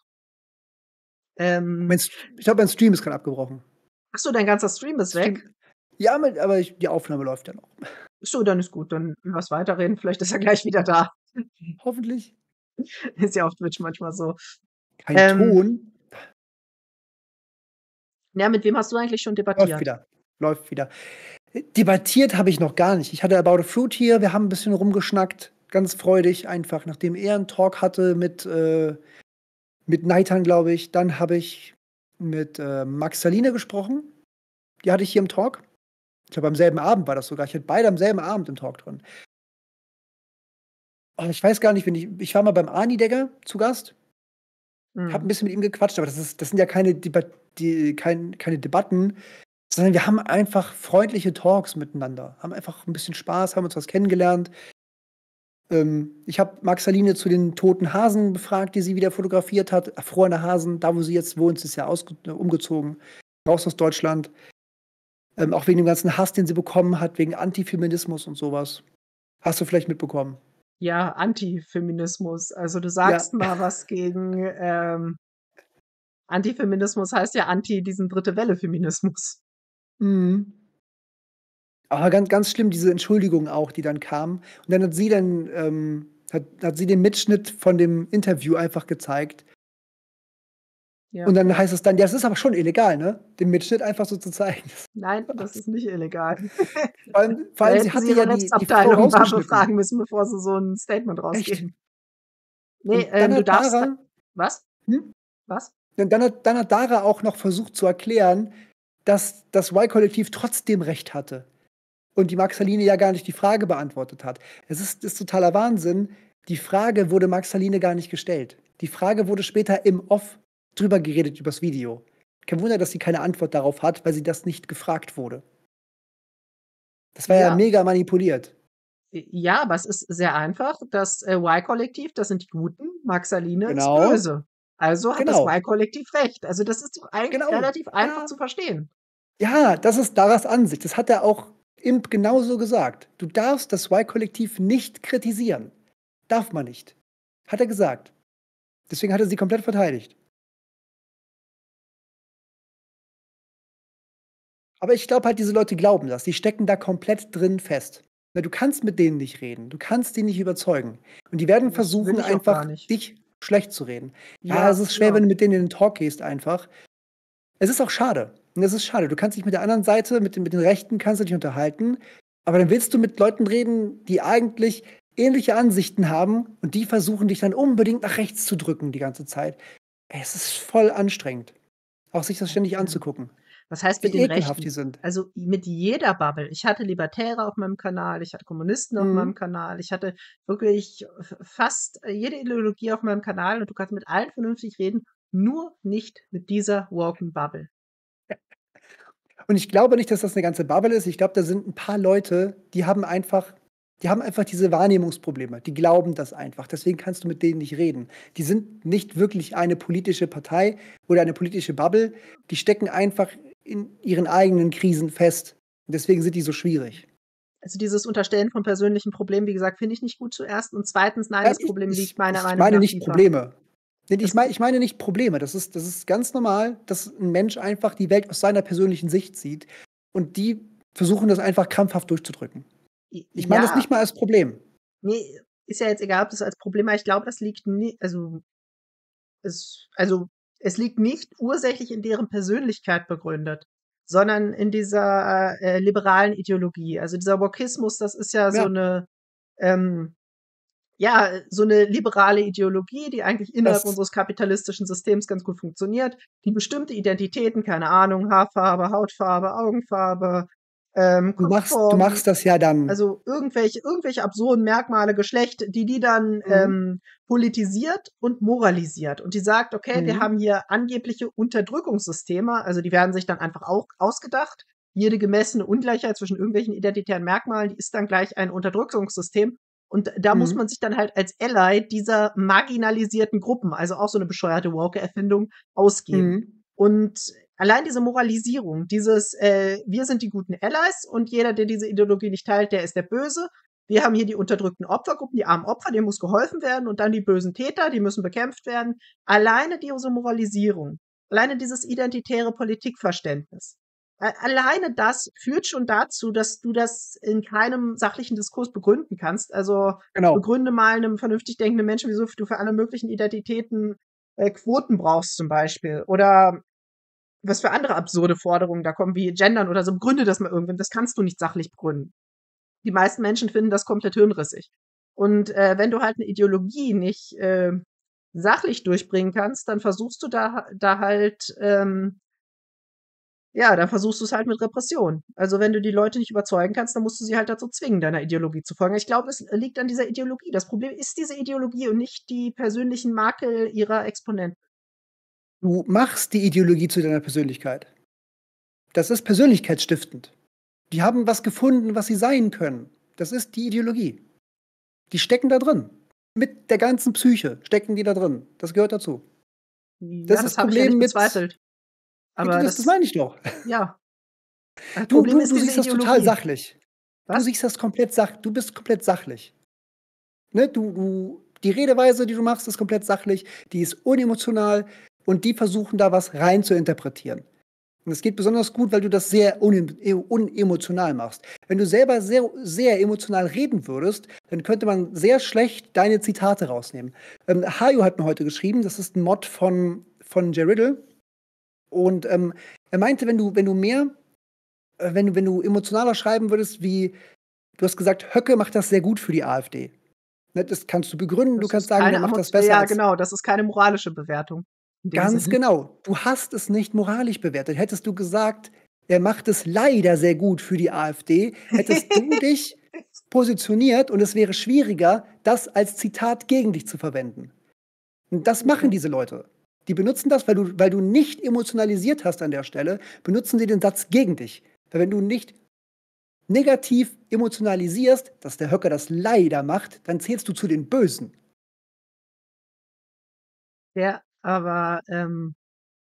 Ähm Mein St ich glaube, mein Stream ist grad abgebrochen. Ach so, dein ganzer Stream ist weg? Stream ja, mit aber ich die Aufnahme läuft ja noch. Ach so, dann ist gut, dann lass weiterreden. Vielleicht ist er gleich wieder da. Hoffentlich. Ist ja auf Twitch manchmal so. Kein Ähm Ton. Ja, mit wem hast du eigentlich schon Läuft debattiert? wieder, läuft wieder. Debattiert habe ich noch gar nicht. Ich hatte About a Fruit hier, wir haben ein bisschen rumgeschnackt, ganz freudig einfach, nachdem er einen Talk hatte mit, äh, mit Neitan, glaube ich. Dann habe ich mit äh, Max Saline gesprochen. Die hatte ich hier im Talk. Ich glaube, am selben Abend war das sogar. Ich hatte beide am selben Abend im Talk drin. Oh, ich weiß gar nicht, wenn ich, ich war mal beim Arni Degger zu Gast. Ich habe ein Mhm. bisschen mit ihm gequatscht, aber das, ist, das sind ja keine, Deba die, kein, keine Debatten, sondern wir haben einfach freundliche Talks miteinander. Haben einfach ein bisschen Spaß, haben uns was kennengelernt. Ähm, ich habe Max Saline zu den toten Hasen befragt, die sie wieder fotografiert hat. Erfrorene Hasen, da wo sie jetzt wohnt, sie ist ja ausge umgezogen, raus aus Deutschland. Ähm, auch wegen dem ganzen Hass, den sie bekommen hat, wegen Antifeminismus und sowas. Hast du vielleicht mitbekommen? Ja, Antifeminismus. Also du Ja. sagst mal was gegen ähm, Antifeminismus heißt ja Anti diesen dritte Welle-Feminismus. Mhm. Aber ganz, ganz schlimm, diese Entschuldigung auch, die dann kam. Und dann hat sie dann, ähm, hat, hat sie den Mitschnitt von dem Interview einfach gezeigt. Ja. Und dann heißt es dann, ja, es ist aber schon illegal, ne? Den Mitschnitt einfach so zu zeigen. Nein, das ist nicht illegal. Vor allem, vor Da allem sie hätten Sie hatte Ihre ja die, die Frau Rechtsabteilung mal rausgeschnitten. befragen müssen, bevor Sie so 'n Statement Echt? rausgeben. Ne, Und dann ähm, du hat darfst da Dara, was? hm? Was? Dann, dann, hat, dann hat Dara auch noch versucht zu erklären, dass das Y-Kollektiv trotzdem Recht hatte. Und die Max Saline ja gar nicht die Frage beantwortet hat. Es ist, ist totaler Wahnsinn. Die Frage wurde Max Saline gar nicht gestellt. Die Frage wurde später im Off drüber geredet, übers Video. Kein Wunder, dass sie keine Antwort darauf hat, weil sie das nicht gefragt wurde. Das war ja Ja. mega manipuliert. J ja, aber es ist sehr einfach. Das, äh, Y-Kollektiv, das sind die Guten, Max Saline ist Genau. böse. Also hat das Genau. Y-Kollektiv recht. Also, das ist doch eigentlich Genau. relativ einfach Ja. zu verstehen. Ja, das ist Daras Ansicht. Das hat er auch Imp genauso gesagt. Du darfst das Y-Kollektiv nicht kritisieren. Darf man nicht. Hat er gesagt. Deswegen hat er sie komplett verteidigt. Aber ich glaube halt, diese Leute glauben das. Die stecken da komplett drin fest. Weil du kannst mit denen nicht reden. Du kannst die nicht überzeugen. Und die werden Das will versuchen, ich auch gar einfach nicht. dich schlecht zu reden. Ja, es Ja, ist schwer, ja. wenn du mit denen in den Talk gehst einfach. Es ist auch schade. Und es ist schade. Du kannst dich mit der anderen Seite, mit den, mit den Rechten, kannst du dich unterhalten. Aber dann willst du mit Leuten reden, die eigentlich ähnliche Ansichten haben und die versuchen, dich dann unbedingt nach rechts zu drücken die ganze Zeit. Ey, es ist voll anstrengend. Auch sich das ständig Ähm, anzugucken. was heißt mit Wie den ekelhaft die Rechten? sind. Also, mit jeder Bubble. Ich hatte Libertäre auf meinem Kanal, ich hatte Kommunisten auf meinem Mhm. Kanal, ich hatte wirklich f fast jede Ideologie auf meinem Kanal und du kannst mit allen vernünftig reden, nur nicht mit dieser woken Bubble. Und ich glaube nicht, dass das 'ne ganze Bubble ist. Ich glaube, da sind 'n paar Leute, die haben einfach die haben einfach diese Wahrnehmungsprobleme. Die glauben das einfach. Deswegen kannst du mit denen nicht reden. Die sind nicht wirklich eine politische Partei oder eine politische Bubble. Die stecken einfach in ihren eigenen Krisen fest. Und deswegen sind die so schwierig. Also, dieses Unterstellen von persönlichen Problemen, wie gesagt, finde ich nicht gut zuerst und zweitens, nein, Nein, das ich Problem ich liegt meiner ich Meinung meine nach nicht tiefer. Probleme. Ne, ich Das mei ich meine nicht Probleme. Das ist das ist ganz normal, dass 'n Mensch einfach die Welt aus seiner persönlichen Sicht sieht und die versuchen das einfach krampfhaft durchzudrücken. J Ich meine das ja. nicht mal als Problem. Ne, ist ja jetzt egal, ob du's als Problem ich glaube, das liegt ni also es also, es liegt nicht ursächlich in deren Persönlichkeit begründet, sondern in dieser, äh, liberalen Ideologie. Also, dieser Wokismus, das ist ja so Ja. 'ne, ähm ja, so 'ne liberale Ideologie, die eigentlich innerhalb Das unseres kapitalistischen Systems ganz gut funktioniert, die bestimmte Identitäten, keine Ahnung, Haarfarbe, Hautfarbe, Augenfarbe, ähm, Du machst du Kopfform, machst das ja dann also irgendwelche irgendwelche absurden Merkmale, Geschlecht, die die dann, Mhm. ähm, politisiert und moralisiert. Und die sagt: „Okay, wir Mhm. haben hier angebliche Unterdrückungssysteme.“ Also, die werden sich dann einfach auch ausgedacht. Jede gemessene Ungleichheit zwischen irgendwelchen identitären Merkmalen, die ist dann gleich ein Unterdrückungssystem. Und da muss Mhm. man sich dann halt als Ally dieser marginalisierten Gruppen, also auch so 'ne bescheuerte woke Erfindung, ausgeben. Mhm. Und allein diese Moralisierung, dieses, äh: „Wir sind die guten Allies und jeder, der diese Ideologie nicht teilt, der ist der Böse. Wir haben hier die unterdrückten Opfergruppen, die armen Opfer, denen muss geholfen werden und dann die bösen Täter, die müssen bekämpft werden.“ Alleine diese Moralisierung, alleine dieses identitäre Politikverständnis, a alleine das führt schon dazu, dass du das in keinem sachlichen Diskurs begründen kannst. Also, Genau. begründe mal 'nem vernünftig denkenden Menschen, wieso f du für alle möglichen Identitäten, äh, Quoten brauchst zum Beispiel oder was für andere absurde Forderungen da kommen, wie Gendern oder so. Begründe das mal irgendwann. Das kannst du nicht sachlich begründen. Die meisten Menschen finden das komplett hirnrissig. Und äh, wenn du halt eine Ideologie nicht äh, sachlich durchbringen kannst, dann versuchst du da, da halt, ähm, ja, dann versuchst du es halt mit Repression. Also wenn du die Leute nicht überzeugen kannst, dann musst du sie halt dazu zwingen, deiner Ideologie zu folgen. Ich glaube, es liegt an dieser Ideologie. Das Problem ist diese Ideologie und nicht die persönlichen Makel ihrer Exponenten. Du machst die Ideologie zu deiner Persönlichkeit. Das ist persönlichkeitsstiftend. Die haben was gefunden, was sie sein können. Das ist die Ideologie. Die stecken da drin. Mit der ganzen Psyche stecken die da drin. Das gehört dazu. Ja, Das das ist habe ich ja Problem nicht mit. bezweifelt. Aber Das, das das, meine ich doch. ja, das Du, Problem du, ist du diese siehst das total Ideologie. sachlich. Du Was? siehst das komplett sach. Du bist komplett sachlich. Ne? Du, du, die Redeweise, die du machst, ist komplett sachlich. Die ist unemotional und die versuchen da was rein zu interpretieren. Und es geht besonders gut, weil du das sehr une- e- unemotional machst. Wenn du selber sehr, sehr emotional reden würdest, dann könnte man sehr schlecht deine Zitate rausnehmen. Ähm, Hayo hat mir heute geschrieben, das ist ein Mod von, von Jay Riddle. Und ähm, er meinte, wenn du, wenn du mehr, äh, wenn, du- wenn du emotionaler schreiben würdest, wie du hast gesagt, Höcke macht das sehr gut für die AfD. Ne, das kannst du begründen, du Das kannst ist sagen, der keine macht das Emotion. besser Ja, als. genau, das ist keine moralische Bewertung in dem Ganz Sinne. genau. Du hast es nicht moralisch bewertet. Hättest du gesagt, er macht es leider sehr gut für die AfD, hättest du dich positioniert und es wäre schwieriger, das als Zitat gegen dich zu verwenden. Und das machen Okay. diese Leute. Die benutzen das, weil du, weil du nicht emotionalisiert hast an der Stelle, benutzen sie den Satz gegen dich. Weil wenn du nicht negativ emotionalisierst, dass der Höcker das leider macht, dann zählst du zu den Bösen. Ja, aber ähm,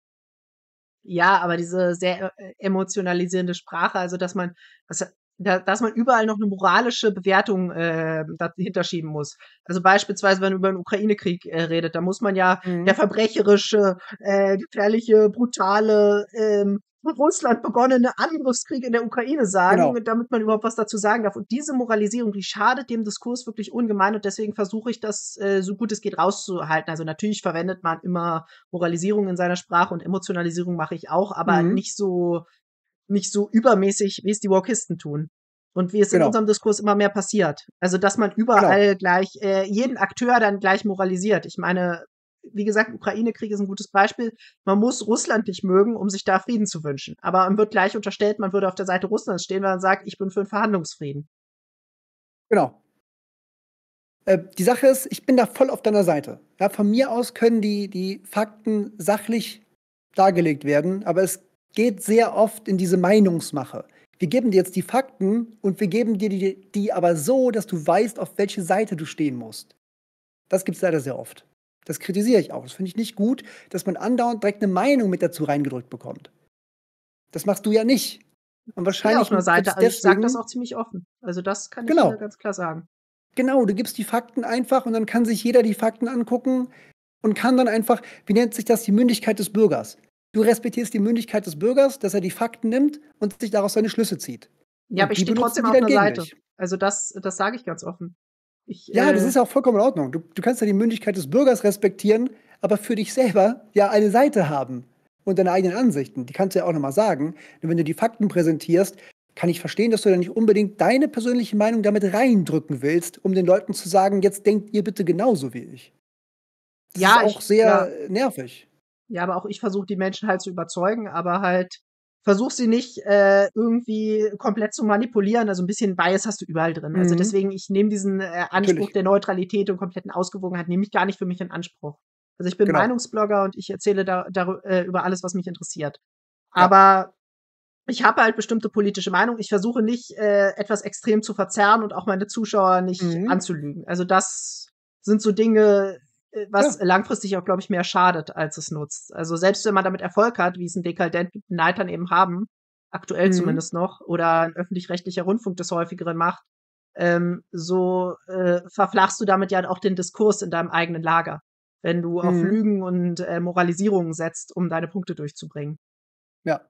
ja, aber diese sehr äh, emotionalisierende Sprache, also dass man, dass, da, dass man überall noch eine moralische Bewertung äh, dahinter schieben muss. Also beispielsweise, wenn man über den Ukraine-Krieg äh, redet, da muss man ja der Mhm. verbrecherische, äh, gefährliche, brutale, ähm, von Russland begonnene Angriffskrieg in der Ukraine sagen, Genau. damit man überhaupt was dazu sagen darf. Und diese Moralisierung, die schadet dem Diskurs wirklich ungemein und deswegen versuche ich das äh, so gut es geht rauszuhalten. Also natürlich verwendet man immer Moralisierung in seiner Sprache und Emotionalisierung mache ich auch, aber Mhm. nicht so, nicht so übermäßig, wie es die Wokisten tun. Und wie es in Genau. unserem Diskurs immer mehr passiert. Also, dass man Genau. überall gleich, äh, jeden Akteur dann gleich moralisiert. Ich meine, wie gesagt, Ukraine-Krieg ist ein gutes Beispiel. Man muss Russland nicht mögen, um sich da Frieden zu wünschen. Aber man wird gleich unterstellt, man würde auf der Seite Russlands stehen, weil man sagt, ich bin für einen Verhandlungsfrieden. Genau. Äh, die Sache ist, ich bin da voll auf deiner Seite. Ja, von mir aus können die, die Fakten sachlich dargelegt werden, aber es geht sehr oft in diese Meinungsmache. Wir geben dir jetzt die Fakten und wir geben dir die, die aber so, dass du weißt, auf welche Seite du stehen musst. Das gibt es leider sehr oft. Das kritisiere ich auch. Das finde ich nicht gut, dass man andauernd direkt eine Meinung mit dazu reingedrückt bekommt. Das machst du ja nicht. Und Ich stehe auf wahrscheinlich einer wird Seite, es also ich sage das deswegen, auch ziemlich offen. Also das kann ich äh, genau, ganz klar sagen. genau, du gibst die Fakten einfach und dann kann sich jeder die Fakten angucken und kann dann einfach, wie nennt sich das, die Mündigkeit des Bürgers. Du respektierst die Mündigkeit des Bürgers, dass er die Fakten nimmt und sich daraus seine Schlüsse zieht. Ja, aber Und ich die stehe benutzen trotzdem die auf dann einer gegen Seite. dich. Also das, das sage ich ganz offen. Ich, Ja, das äh, ist ja auch vollkommen in Ordnung. Du, du kannst ja die Mündigkeit des Bürgers respektieren, aber für dich selber ja eine Seite haben und deine eigenen Ansichten. Die kannst du ja auch nochmal sagen. Und wenn du die Fakten präsentierst, kann ich verstehen, dass du da nicht unbedingt deine persönliche Meinung damit reindrücken willst, um den Leuten zu sagen, jetzt denkt ihr bitte genauso wie ich. Das ist ja, auch ich, klar. sehr nervig. Ja, aber auch ich versuche die Menschen halt zu überzeugen, aber halt versuche sie nicht äh, irgendwie komplett zu manipulieren. Also ein bisschen Bias hast du überall drin. Also Mhm, deswegen, ich nehme diesen äh, Anspruch natürlich, der Neutralität und kompletten Ausgewogenheit, nehme ich gar nicht für mich in Anspruch. Also ich bin genau. Meinungsblogger und ich erzähle da, darü- äh, über alles, was mich interessiert. Ja. Aber ich habe halt bestimmte politische Meinungen. Ich versuche nicht, äh, etwas extrem zu verzerren und auch meine Zuschauer nicht Mhm. anzulügen. Also das sind so Dinge, äh, was Ja. langfristig auch, glaube ich, mehr schadet, als es nutzt. Also selbst wenn man damit Erfolg hat, wie es ein Dekadent mit Neitern eben haben, aktuell Mhm. zumindest noch, oder ein öffentlich-rechtlicher Rundfunk das häufigeren macht, ähm, so äh, verflachst du damit ja auch den Diskurs in deinem eigenen Lager, wenn du auf Mhm. Lügen und äh, Moralisierungen setzt, um deine Punkte durchzubringen. Ja.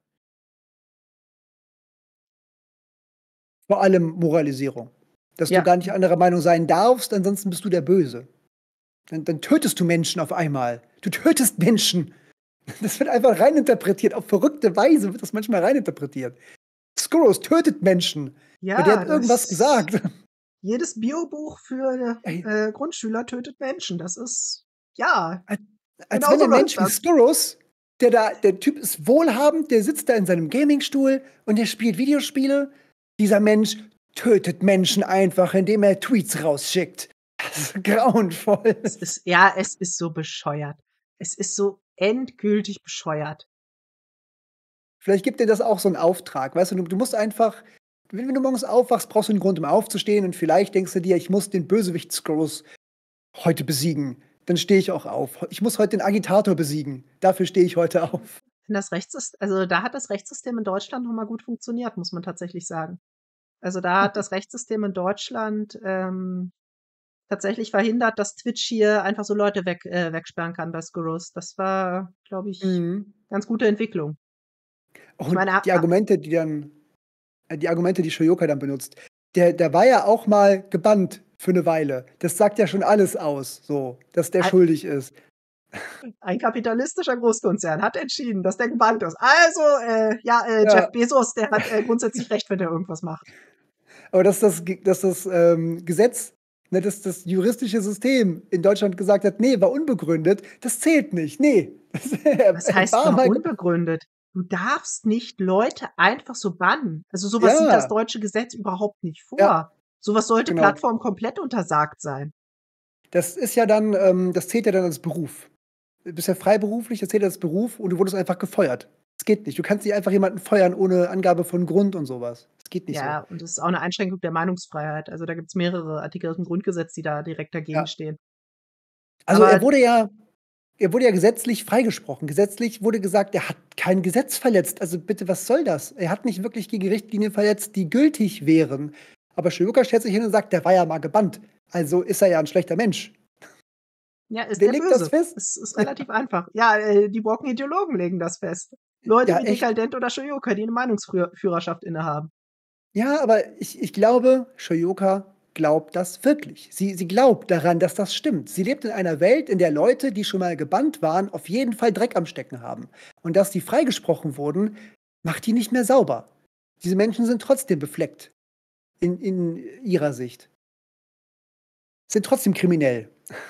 Vor allem Moralisierung. Dass du Ja, gar nicht anderer Meinung sein darfst, ansonsten bist du der Böse. Dann, dann tötest du Menschen auf einmal. Du tötest Menschen. Das wird einfach reininterpretiert. Auf verrückte Weise wird das manchmal reininterpretiert. Skurrus tötet Menschen. Ja, der Ja, hat irgendwas das gesagt. jedes Biobuch für Ey, äh, Grundschüler tötet Menschen. Das ist, ja, als, als genau wenn so ein läuft Mensch wie das. Skurrus, der da, der Typ ist wohlhabend, der sitzt da in seinem Gamingstuhl und der spielt Videospiele. Dieser Mensch tötet Menschen einfach, indem er Tweets rausschickt. Das ist grauenvoll. Es ist, ja, es ist so bescheuert. Es ist so endgültig bescheuert. Vielleicht gibt dir das auch so einen Auftrag. Weißt du, du, du musst einfach, wenn, wenn du morgens aufwachst, brauchst du einen Grund, um aufzustehen. Und vielleicht denkst du dir, ich muss den Bösewicht Skurrus heute besiegen. Dann stehe ich auch auf. Ich muss heute den Agitator besiegen. Dafür stehe ich heute auf. Wenn das Rechtssystem, also da hat das Rechtssystem in Deutschland noch mal gut funktioniert, muss man tatsächlich sagen. Also da hat das Rechtssystem in Deutschland ähm, tatsächlich verhindert, dass Twitch hier einfach so Leute weg, äh, wegsperren kann bei Skurrus. Das war, glaube ich, Mhm. ganz gute Entwicklung. Ich Und meine, die ah, Argumente, die dann, äh, die Argumente, die Shoyoka dann benutzt, der, der war ja auch mal gebannt für eine Weile. Das sagt ja schon alles aus, so, dass der ein, schuldig ist. ein kapitalistischer Großkonzern hat entschieden, dass der gebannt ist. Also, äh, ja, äh, Jeff Ja, Bezos, der hat äh, grundsätzlich recht, wenn er irgendwas macht. aber dass das, Ge- dass das ähm, Gesetz, ne, dass das juristische System in Deutschland gesagt hat, nee, war unbegründet, das zählt nicht. Nee, er, Was er heißt war war mal. ge- unbegründet? Du darfst nicht Leute einfach so bannen. Also sowas sieht das Ja, deutsche Gesetz überhaupt nicht ja, vor. Sowas sollte genau. Plattformen komplett untersagt sein. Das ist ja dann, ähm, das zählt ja dann als Beruf. Du bist ja freiberuflich, das zählt als Beruf und du wurdest einfach gefeuert. Das geht nicht. Du kannst nicht einfach jemanden feuern ohne Angabe von Grund und sowas. Das geht nicht so. Ja, und das ist auch eine Einschränkung der Meinungsfreiheit. Also da gibt's mehrere Artikel aus dem Grundgesetz, die da direkt dagegen Ja. stehen. Also er Aber wurde ja, er wurde ja gesetzlich freigesprochen. Gesetzlich wurde gesagt, er hat kein Gesetz verletzt. Also bitte, was soll das? Er hat nicht wirklich gegen Richtlinien verletzt, die gültig wären. Aber Shoyoka stellt sich hin und sagt, der war ja mal gebannt. Also ist er ja ein schlechter Mensch. ja, ist Wer der legt das böse. fest? Es ist relativ einfach. Ja, äh, die woken Ideologen legen das fest. Leute Ja, wie echt. Dekadent oder Shoyoka, die eine Meinungsführerschaft innehaben. Ja, aber ich, ich glaube, Shoyoka glaubt das wirklich. Sie, sie glaubt daran, dass das stimmt. Sie lebt in einer Welt, in der Leute, die schon mal gebannt waren, auf jeden Fall Dreck am Stecken haben. Und dass die freigesprochen wurden, macht die nicht mehr sauber. Diese Menschen sind trotzdem befleckt. In, in ihrer Sicht. Sind trotzdem kriminell.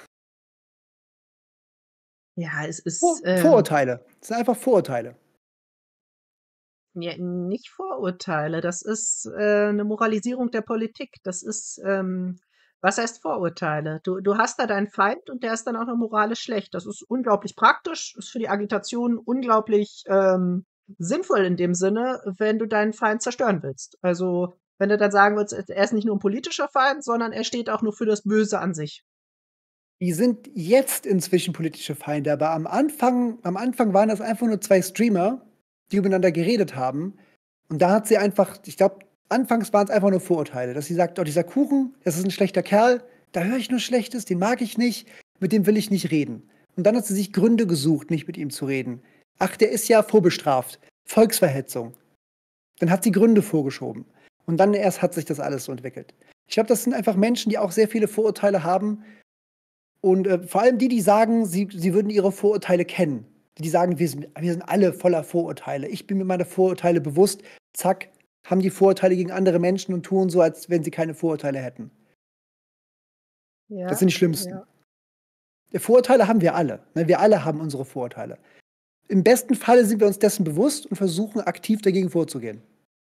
Ja, es Vor ist ähm, Vorurteile. Das sind einfach Vorurteile. ja, nicht Vorurteile. Das ist äh, eine Moralisierung der Politik. Das ist, ähm, was heißt Vorurteile? Du, du hast da deinen Feind und der ist dann auch noch moralisch schlecht. Das ist unglaublich praktisch, ist für die Agitation unglaublich ähm, sinnvoll in dem Sinne, wenn du deinen Feind zerstören willst. Also, wenn du dann sagen willst, er ist nicht nur ein politischer Feind, sondern er steht auch nur für das Böse an sich. Die sind jetzt inzwischen politische Feinde, aber am Anfang, am Anfang waren das einfach nur zwei Streamer, die miteinander geredet haben. Und da hat sie einfach, ich glaube, anfangs waren es einfach nur Vorurteile, dass sie sagt, oh, dieser Kuchen, das ist ein schlechter Kerl, da höre ich nur Schlechtes, den mag ich nicht, mit dem will ich nicht reden. Und dann hat sie sich Gründe gesucht, nicht mit ihm zu reden. Ach, der ist ja vorbestraft. Volksverhetzung. Dann hat sie Gründe vorgeschoben. Und dann erst hat sich das alles so entwickelt. Ich glaube, das sind einfach Menschen, die auch sehr viele Vorurteile haben. Und äh, vor allem die, die sagen, sie, sie würden ihre Vorurteile kennen. Die sagen, wir sind, wir sind alle voller Vorurteile. Ich bin mir meiner Vorurteile bewusst. Zack, haben die Vorurteile gegen andere Menschen und tun so, als wenn sie keine Vorurteile hätten. Das Ja, sind die schlimmsten. ja. Die Vorurteile haben wir alle. Ne? Wir alle haben unsere Vorurteile. Im besten Falle sind wir uns dessen bewusst und versuchen aktiv dagegen vorzugehen.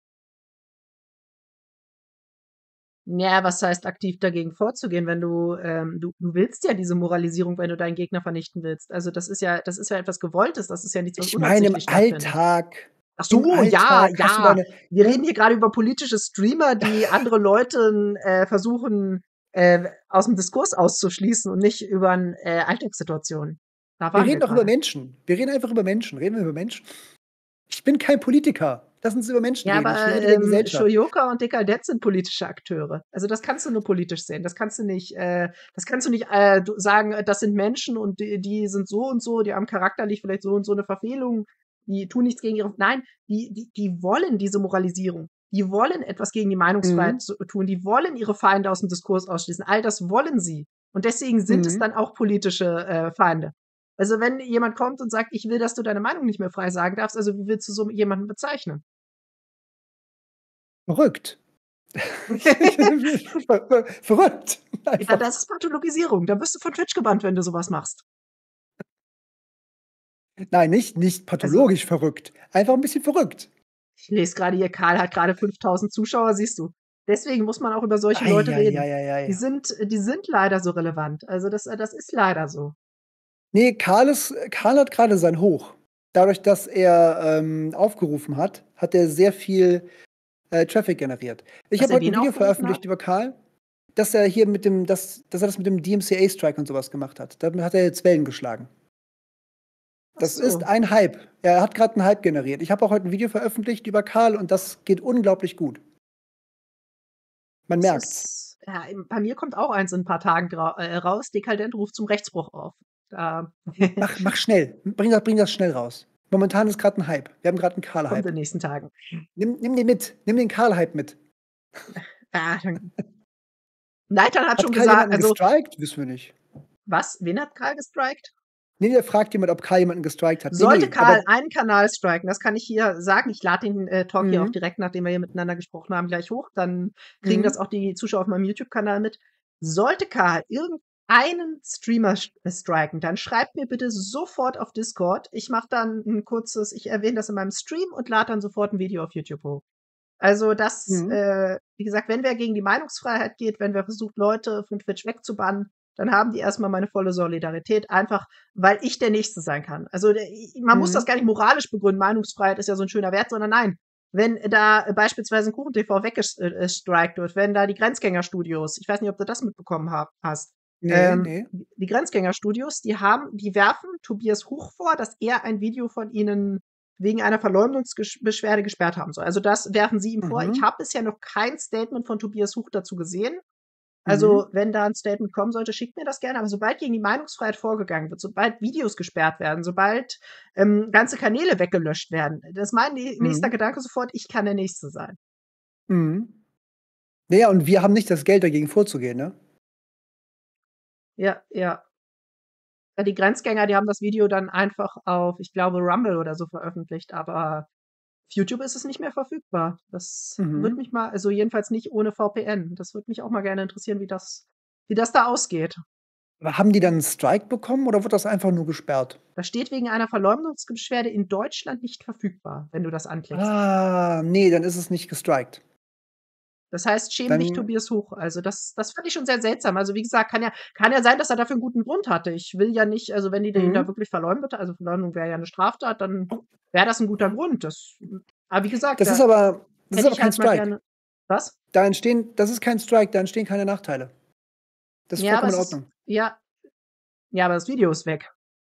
Ja, was heißt aktiv dagegen vorzugehen, wenn du, ähm, du, du willst ja diese Moralisierung, wenn du deinen Gegner vernichten willst. Also das ist ja, das ist ja etwas Gewolltes, das ist ja nichts, was Ich meine, im unabsichtlich stattfindet. Alltag, Ach im so, ja, Alltag hast du ja. deine. Wir Ne? reden hier gerade über politische Streamer, die andere Leute äh, versuchen, äh, aus dem Diskurs auszuschließen und nicht über äh, Alltagssituationen. Da Wir waren wir reden doch über gerade. Menschen. Wir reden einfach über Menschen. Reden wir über Menschen. Ich bin kein Politiker. Lass uns über Menschen Ja, reden. Ich aber rede über ähm, Gesellschaft. Shoyoka und Dekadent sind politische Akteure. Also das kannst du nur politisch sehen. Das kannst du nicht, äh, das kannst du nicht äh, du sagen, äh, das sind Menschen und die, die sind so und so, die haben charakterlich vielleicht so und so eine Verfehlung, die tun nichts gegen ihre. Nein, die, die, die wollen diese Moralisierung. Die wollen etwas gegen die Meinungsfreiheit Mhm. zu, tun. Die wollen ihre Feinde aus dem Diskurs ausschließen. All das wollen sie. Und deswegen sind es Mhm. dann auch politische äh, Feinde. Also, wenn jemand kommt und sagt: „Ich will, dass du deine Meinung nicht mehr frei sagen darfst“, also, wie willst du so jemanden bezeichnen? Verrückt. Ver ver verrückt Ja, einfach. das ist Pathologisierung. Da wirst du von Twitch gebannt, wenn du so was machst. Nein, nicht nicht Also pathologisch verrückt, einfach 'n bisschen verrückt. Ich lese grade hier, Karl hat grade fünftausend Zuschauer, siehst du. Deswegen muss man auch über solche Ei, Leute ei, reden. ei, ei, Die ei. sind die sind leider so relevant. Also, das äh, das ist leider so. Ne, Karl ist Karl hat grade sein Hoch. Dadurch, dass er, ähm, aufgerufen hat, hat er sehr viel, äh, Traffic generiert. Ich Dass habe er heute 'n wen Video aufgerufen hat? veröffentlicht über Karl, dass er hier mit dem dass dass er das mit dem DMCA-Strike und so was gemacht hat. Damit hat er jetzt Wellen geschlagen. Ach Das ist so. ein Hype. Er hat grad 'n Hype generiert. Ich habe auch heute 'n Video veröffentlicht über Karl und das geht unglaublich gut. Man Das merkt's. ist ja, im bei mir kommt auch eins in 'n paar Tagen grau äh, raus. Dekadent ruft zum Rechtsbruch auf. Da Mach mach schnell. Bring das bring das schnell raus. Momentan ist grad 'n Hype. Wir haben grad 'n Kommt in Karl-Hype. den nächsten Tagen. Nimm nimm den mit. Nimm den Karl-Hype mit. Ah, dann Neidhardt hat Hat schon Karl gesagt jemanden also gestrikt? Wissen wir nicht. Was? Wen hat Karl gestrikt? Ne, da fragt jemand, ob Karl jemanden gestrikt hat. Ne, Sollte ne, aber Karl einen Kanal striken, das kann ich hier sagen. Ich lade den, äh, Talk hier auch Mhm. direkt, nachdem wir hier miteinander gesprochen haben, gleich hoch. Dann kriegen das Mhm. auch die Zuschauer auf meinem YouTube-Kanal mit. Sollte Karl irgendeinen Streamer st äh, striken, dann schreibt mir bitte sofort auf Discord. Ich mache dann 'n kurzes ich erwähne das in meinem Stream und lade dann sofort 'n Video auf YouTube hoch. Also, das Mhm. äh, wie gesagt, wenn wer gegen die Meinungsfreiheit geht, wenn wer versucht, Leute von Twitch wegzubannen, dann haben die erst mal meine volle Solidarität, einfach weil ich der Nächste sein kann. Also, der i man muss das Mhm. gar nicht moralisch begründen, Meinungsfreiheit ist ja so 'n schöner Wert, sondern nein, wenn da beispielsweise 'n KuchenTV wegges äh, äh, strikt wird, wenn da die Grenzgänger-Studios ich weiß nicht, ob du das mitbekommen ha hast. Ne, Ähm, ne. die Grenzgänger-Studios, die haben die werfen Tobias Huch vor, dass er ein Video von ihnen wegen einer Verleumdungsgesch Beschwerde gesperrt haben soll. Also, das werfen sie ihm vor. Ich Mhm. habe bisher noch kein Statement von Tobias Huch dazu gesehen. Also, Mhm. wenn da 'n Statement kommen sollte, schickt mir das gerne. Aber sobald gegen die Meinungsfreiheit vorgegangen wird, sobald Videos gesperrt werden, sobald, ähm, ganze Kanäle weggelöscht werden, da ist mein nä nächster Mhm. Gedanke sofort: „Ich kann der Nächste sein.“ Mhm. Na ja, und wir haben nicht das Geld, dagegen vorzugehen, ne? Ja, ja. Ja, die Grenzgänger, die haben das Video dann einfach auf, ich glaube, Rumble oder so veröffentlicht, aber auf YouTube ist es nicht mehr verfügbar. Das würde Mhm. mich mal also, jedenfalls nicht ohne VPN. Das würde mich auch mal gerne interessieren, wie das wie das da ausgeht. Aber haben die dann 'n Strike bekommen oder wurde das einfach nur gesperrt? Da steht wegen einer Verleumdungsbeschwerde in Deutschland nicht verfügbar, wenn du das anklickst. Ah, ne, dann ist es nicht gestrikt. Das heißt: „Schäme dich, Dann Tobias Huch.“ Also, das das fand ich schon sehr seltsam. Also, wie gesagt, kann ja kann ja sein, dass er dafür 'n guten Grund hatte. Ich will ja nicht also, wenn die den da Mhm. wirklich verleumdet also, Verleumdung wäre ja 'ne Straftat, dann Oh. wäre das 'n guter Grund. Das aber wie gesagt, Das ist da aber das ist hätte aber ich kein halt mal Strike. gerne was? Da entstehen das ist kein Strike, da entstehen keine Nachteile. Das ist Ja, aber vollkommen es in ist Ordnung. ja ja, aber das Video ist weg.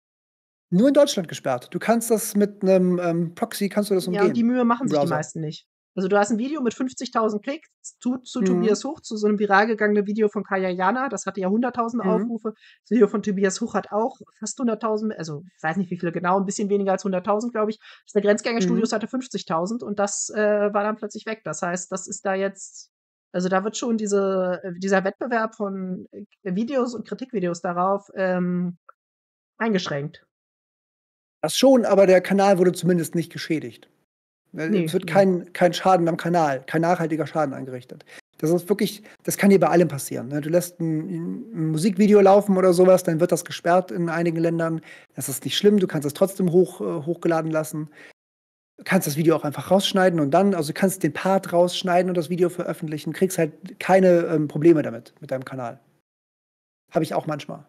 Nur in Deutschland gesperrt. Du kannst das mit 'nem, ähm, Proxy kannst du das Ja, und die umgehen Mühe machen im sich die Browser. meisten nicht. Also, du hast 'n Video mit fünfzigtausend Klicks zu zu Mhm. Tobias Huch, zu so 'nem viral gegangenen Video von Kaya Jana. Das hatte ja hunderttausend Mhm. Aufrufe. Das Video von Tobias Huch hat auch fast hunderttausend also, ich weiß nicht, wie viele genau, 'n bisschen weniger als hunderttausend, glaube ich. Das der Mhm. Grenzgänger-Studios hatte fünfzigtausend und das, äh, war dann plötzlich weg. Das heißt, das ist da jetzt also, da wird schon diese äh, dieser Wettbewerb von, äh, Videos und Kritikvideos darauf, ähm, eingeschränkt. Das schon, aber der Kanal wurde zumindest nicht geschädigt. Ne, es Ne, wird ne. kein kein Schaden am Kanal kein nachhaltiger Schaden angerichtet. Das ist wirklich das kann dir bei allem passieren, ne? Du lässt 'n 'n 'n Musikvideo laufen oder so was, dann wird das gesperrt in einigen Ländern. Das ist nicht schlimm, du kannst es trotzdem hoch äh, hochgeladen lassen. Du kannst das Video auch einfach rausschneiden und dann also, du kannst den Part rausschneiden und das Video veröffentlichen, kriegst halt keine, ähm, Probleme damit mit deinem Kanal. Habe ich auch manchmal.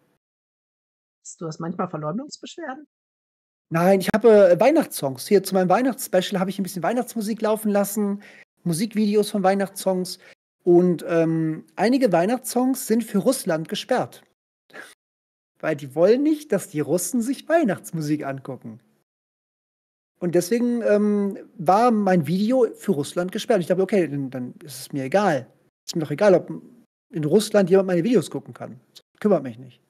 Hast du hast manchmal Verleumdungsbeschwerden? Nein, ich habe Weihnachtssongs. Hier zu meinem Weihnachtsspecial habe ich 'n bisschen Weihnachtsmusik laufen lassen, Musikvideos von Weihnachtssongs und, ähm, einige Weihnachtssongs sind für Russland gesperrt. Weil die wollen nicht, dass die Russen sich Weihnachtsmusik angucken. Und deswegen, ähm, war mein Video für Russland gesperrt. Ich dachte: „Okay, dann dann ist es mir egal. Ist mir doch egal, ob in Russland jemand meine Videos gucken kann. Kümmert mich nicht.“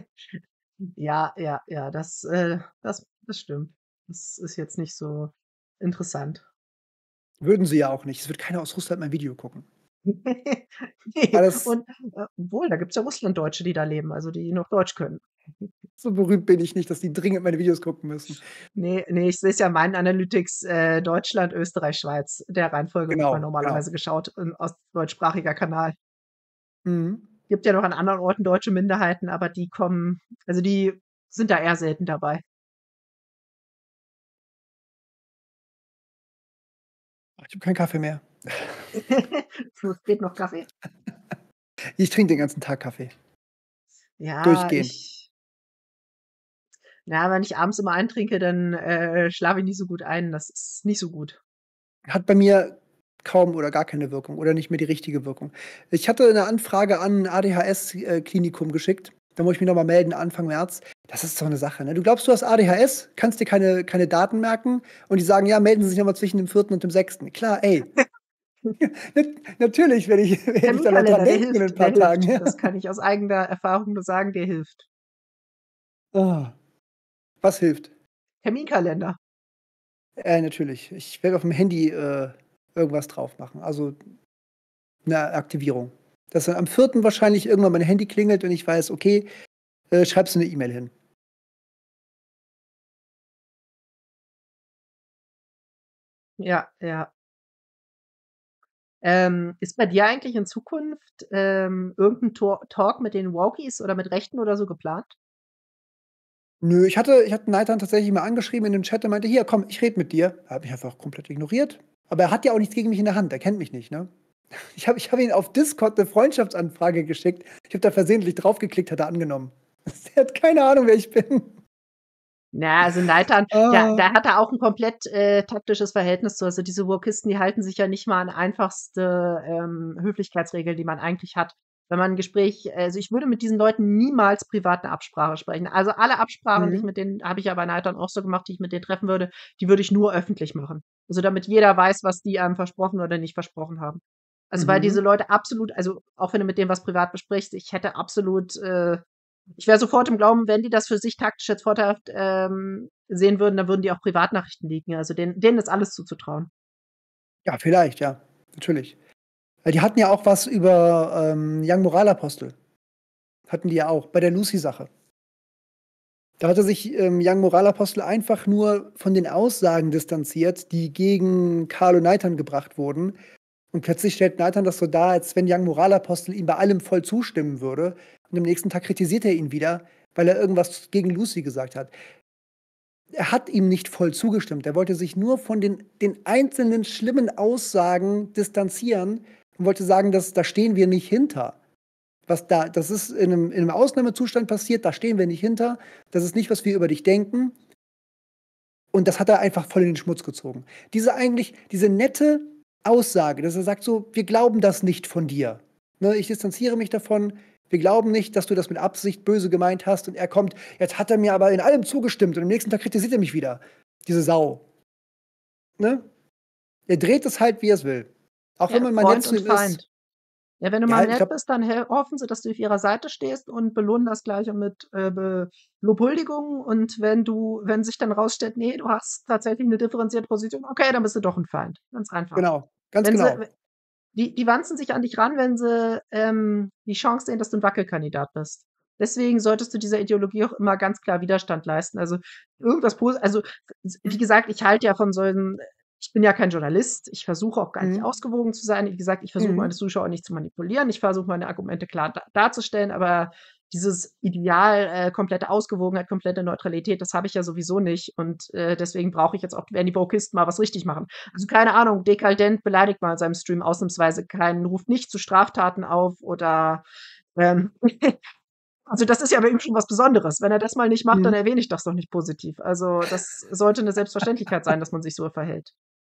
Ja, ja, ja, das äh, das das stimmt. Das ist jetzt nicht so interessant. Würden sie ja auch nicht. Es wird keiner aus Russland mein Video gucken. Ne, Weil das und, äh obwohl, da gibt's ja Russlanddeutsche, die da leben, also, die noch Deutsch können. So berühmt bin ich nicht, dass die dringend meine Videos gucken müssen. Ne, ne, ich sehe es ja in meinen Analytics, äh, Deutschland, Österreich, Schweiz. Der Reihenfolge wird man Genau, genau. normalerweise geschaut, ähm, aus deutschsprachiger Kanal. Mhm. Gibt ja noch an anderen Orten deutsche Minderheiten, aber die kommen also, die sind da eher selten dabei. Ich habe keinen Kaffee mehr. So spät noch Kaffee? Ich trinke den ganzen Tag Kaffee. Ja, Durchgehend. ich na, wenn ich abends immer einen trinke, dann, äh, schlafe ich nicht so gut ein. Das ist nicht so gut. Hat bei mir kaum oder gar keine Wirkung oder nicht mehr die richtige Wirkung. Ich hatte 'ne Anfrage an 'n A D H S, äh, Klinikum geschickt. Da muss ich mich noch mal melden Anfang März. Das ist so 'ne Sache, ne? Du glaubst, du hast A D H S, kannst dir keine keine Daten merken und die sagen: „Ja, melden Sie sich noch mal zwischen dem vierten und dem sechsten" Klar, ey. Nat natürlich werde ich werde ich da noch dran Terminkalender, der denken in hilft, 'n der paar Tagen, hilft. ja. Das kann ich aus eigener Erfahrung nur sagen, der hilft. Ah. Was hilft? Terminkalender. Äh, natürlich. Ich werde auf'm Handy, äh, irgendwas drauf machen, also 'ne Aktivierung. Dass dann am vierten wahrscheinlich irgendwann mein Handy klingelt und ich weiß: „Okay, äh, schreibst du 'ne E-Mail hin." Ja, ja. Ähm, ist bei dir eigentlich in Zukunft, ähm, irgend 'n Tor Talk mit den Wokis oder mit Rechten oder so geplant? Nö, ich hatte ich hatte Neitan tatsächlich mal angeschrieben in dem Chat, der meinte: „Hier, komm, ich rede mit dir." Er hat mich einfach komplett ignoriert. Aber er hat ja auch nichts gegen mich in der Hand. Er kennt mich nicht, ne? Ich habe ich habe ihm auf Discord 'ne Freundschaftsanfrage geschickt. Ich habe da versehentlich draufgeklickt, hat er angenommen. Der hat keine Ahnung, wer ich bin. Na, also Neitan, der Ah. der hat da auch 'n komplett, äh, taktisches Verhältnis zu. Also, diese Wokisten, die halten sich ja nicht mal an einfachste, ähm, Höflichkeitsregeln, die man eigentlich hat. Wenn man 'n Gespräch also, ich würde mit diesen Leuten niemals privat 'ne Absprache sprechen. Also, alle Absprachen, die ich Mhm. mit denen habe ich ja bei Neitan auch so gemacht, die ich mit denen treffen würde, die würde ich nur öffentlich machen. Also, damit jeder weiß, was die einem versprochen oder nicht versprochen haben. Also, weil diese Mhm. Leute absolut also, auch wenn du mit denen was privat besprichst, ich hätte absolut, äh ich wäre sofort im Glauben, wenn die das für sich taktisch jetzt vorteilhaft, ähm, sehen würden, dann würden die auch Privatnachrichten leaken. Also, denen denen ist alles zuzutrauen. Ja, vielleicht, ja, natürlich. Weil die hatten ja auch was über, ähm, Young Moralapostel. Hatten die ja auch bei der Lucy-Sache. Da hatte sich, ähm, Young Moralapostel einfach nur von den Aussagen distanziert, die gegen Carlo Neitan gebracht wurden. Und plötzlich stellt Neitan das so dar, als wenn Young Moralapostel ihm bei allem voll zustimmen würde. Und am nächsten Tag kritisiert er ihn wieder, weil er irgendwas gegen Lucy gesagt hat. Er hat ihm nicht voll zugestimmt. Er wollte sich nur von den den einzelnen schlimmen Aussagen distanzieren und wollte sagen, dass da stehen wir nicht hinter. Was da das ist in 'nem in 'nem Ausnahmezustand passiert, da stehen wir nicht hinter. Das ist nicht, was wir über dich denken. Und das hat er einfach voll in den Schmutz gezogen. Diese eigentlich diese nette Aussage, dass er sagt so: „Wir glauben das nicht von dir, ne? Ich distanziere mich davon. Wir glauben nicht, dass du das mit Absicht böse gemeint hast." Und er kommt: „Jetzt hat er mir aber in allem zugestimmt und am nächsten Tag kritisiert er mich wieder, diese Sau." Ne? Er dreht es halt, wie er's will. Auch wenn Ja, man mal nett Freund zu und ihm ist. Feind. Ja, wenn du mal Ja, ich nett glaube bist, dann he hoffen sie, dass du auf ihrer Seite stehst und belohnen das Gleiche mit, äh, Be Lobhuldigungen. Und wenn du wenn sich dann rausstellt, ne, du hast tatsächlich 'ne differenzierte Position, okay, dann bist du doch 'n Feind. Ganz einfach. Genau, ganz Wenn sie genau. we die die wanzen sich an dich ran, wenn sie, ähm, die Chance sehen, dass du 'n Wackelkandidat bist. Deswegen solltest du dieser Ideologie auch immer ganz klar Widerstand leisten. Also, irgendwas pos also, s wie gesagt, ich halte ja von solchen ich bin ja kein Journalist. Ich versuche auch gar nicht Mhm. ausgewogen zu sein. Wie gesagt, ich versuche meine Mhm. Zuschauer nicht zu manipulieren. Ich versuche meine Argumente klar da darzustellen, aber dieses Ideal, äh, komplette Ausgewogenheit, komplette Neutralität, das habe ich ja sowieso nicht. Und, äh, deswegen brauche ich jetzt auch wenn die Wokisten mal was richtig machen. Also, keine Ahnung, Dekadent beleidigt mal in seinem Stream ausnahmsweise keinen, ruft nicht zu Straftaten auf oder, ähm also, das ist ja bei ihm schon was Besonderes. Wenn er das mal nicht macht, dann Mhm. erwähne ich das doch nicht positiv. Also, das sollte 'ne Selbstverständlichkeit sein, dass man sich so verhält.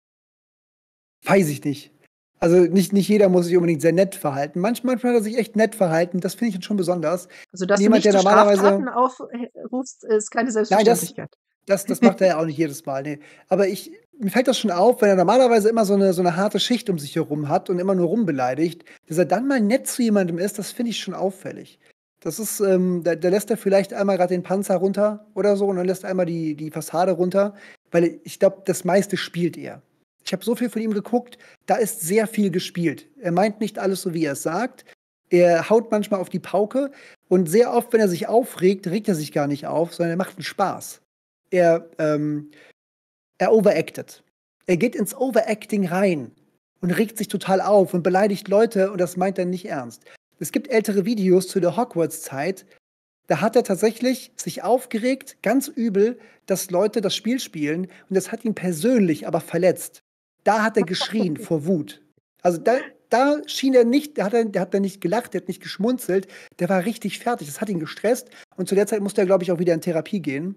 Weiß ich nicht. Also, nicht nicht jeder muss sich unbedingt sehr nett verhalten. Manch manchmal hat er sich echt nett verhalten. Das finde ich jetzt schon besonders. Also, dass du Jemand, nicht der zu normalerweise Straftaten auf äh, rufst, ist keine Nein, das Selbstverständlichkeit. das das macht er ja auch nicht jedes Mal, ne. Aber ich mir fällt das schon auf, wenn er normalerweise immer so 'ne so 'ne harte Schicht um sich herum hat und immer nur rumbeleidigt, dass er dann mal nett zu jemandem ist, das finde ich schon auffällig. Das ist, ähm da da lässt er vielleicht einmal grad den Panzer runter oder so und dann lässt er einmal die die Fassade runter, weil ich glaube, das meiste spielt er. Ich habe so viel von ihm geguckt, da ist sehr viel gespielt. Er meint nicht alles so, wie er's sagt. Er haut manchmal auf die Pauke und sehr oft, wenn er sich aufregt, regt er sich gar nicht auf, sondern er macht einen Spaß. Er, ähm, er overactet. Er geht ins Overacting rein und regt sich total auf und beleidigt Leute und das meint er nicht ernst. Es gibt ältere Videos zu der Hogwarts-Zeit, da hat er tatsächlich sich aufgeregt, ganz übel, dass Leute das Spiel spielen und das hat ihn persönlich aber verletzt. Da hat er geschrien vor Wut. Also da, da schien er nicht, da hat er, der hat er nicht gelacht, der hat nicht geschmunzelt, der war richtig fertig. Das hat ihn gestresst und zu der Zeit musste er, glaube ich, auch wieder in Therapie gehen.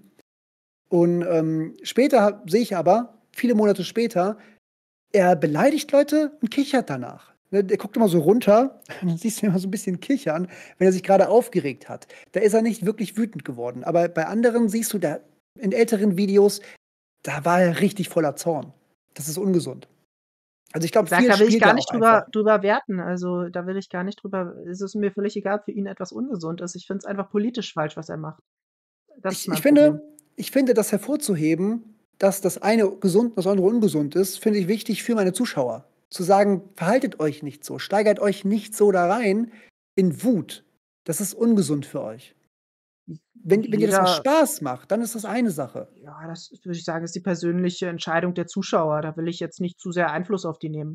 Und ähm, später sehe ich aber, viele Monate später, er beleidigt Leute und kichert danach. Ne, der guckt immer so runter, und dann siehst du ihn immer so ein bisschen kichern, wenn er sich gerade aufgeregt hat. Da ist er nicht wirklich wütend geworden. Aber bei anderen siehst du, da in älteren Videos, da war er richtig voller Zorn. Das ist ungesund. Also ich Wie glaube, gesagt, viel da will ich spielt gar er auch nicht drüber einfach. drüber werten. Also, da will ich gar nicht drüber es ist mir völlig egal, ob für ihn etwas ungesund ist. Ich finde es einfach politisch falsch, was er macht. Das ist Ich, ich mein Problem. finde, ich finde, das hervorzuheben, dass das eine gesund und das andere ungesund ist, finde ich wichtig für meine Zuschauer. Zu sagen, verhaltet euch nicht so, steigert euch nicht so da rein in Wut. Das ist ungesund für euch. Wenn, wenn dir das was Jeder Spaß macht, dann ist das eine Sache. Ja, das ist würde ich sagen, ist die persönliche Entscheidung der Zuschauer. Da will ich jetzt nicht zu sehr Einfluss auf die nehmen.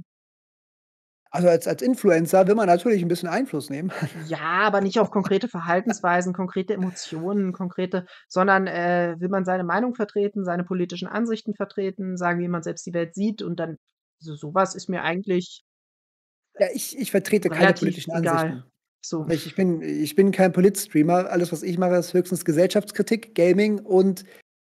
Also als, als Influencer will man natürlich ein bisschen Einfluss nehmen. Ja, aber nicht auf konkrete Verhaltensweisen, konkrete Emotionen, konkrete sondern, äh, will man seine Meinung vertreten, seine politischen Ansichten vertreten, sagen, wie man selbst die Welt sieht und dann so so was ist mir eigentlich Ja, ich, ich vertrete keine relativ politischen egal. Ansichten. So. Ich, ich bin, ich bin kein Politstreamer. Alles, was ich mache, ist höchstens Gesellschaftskritik, Gaming und,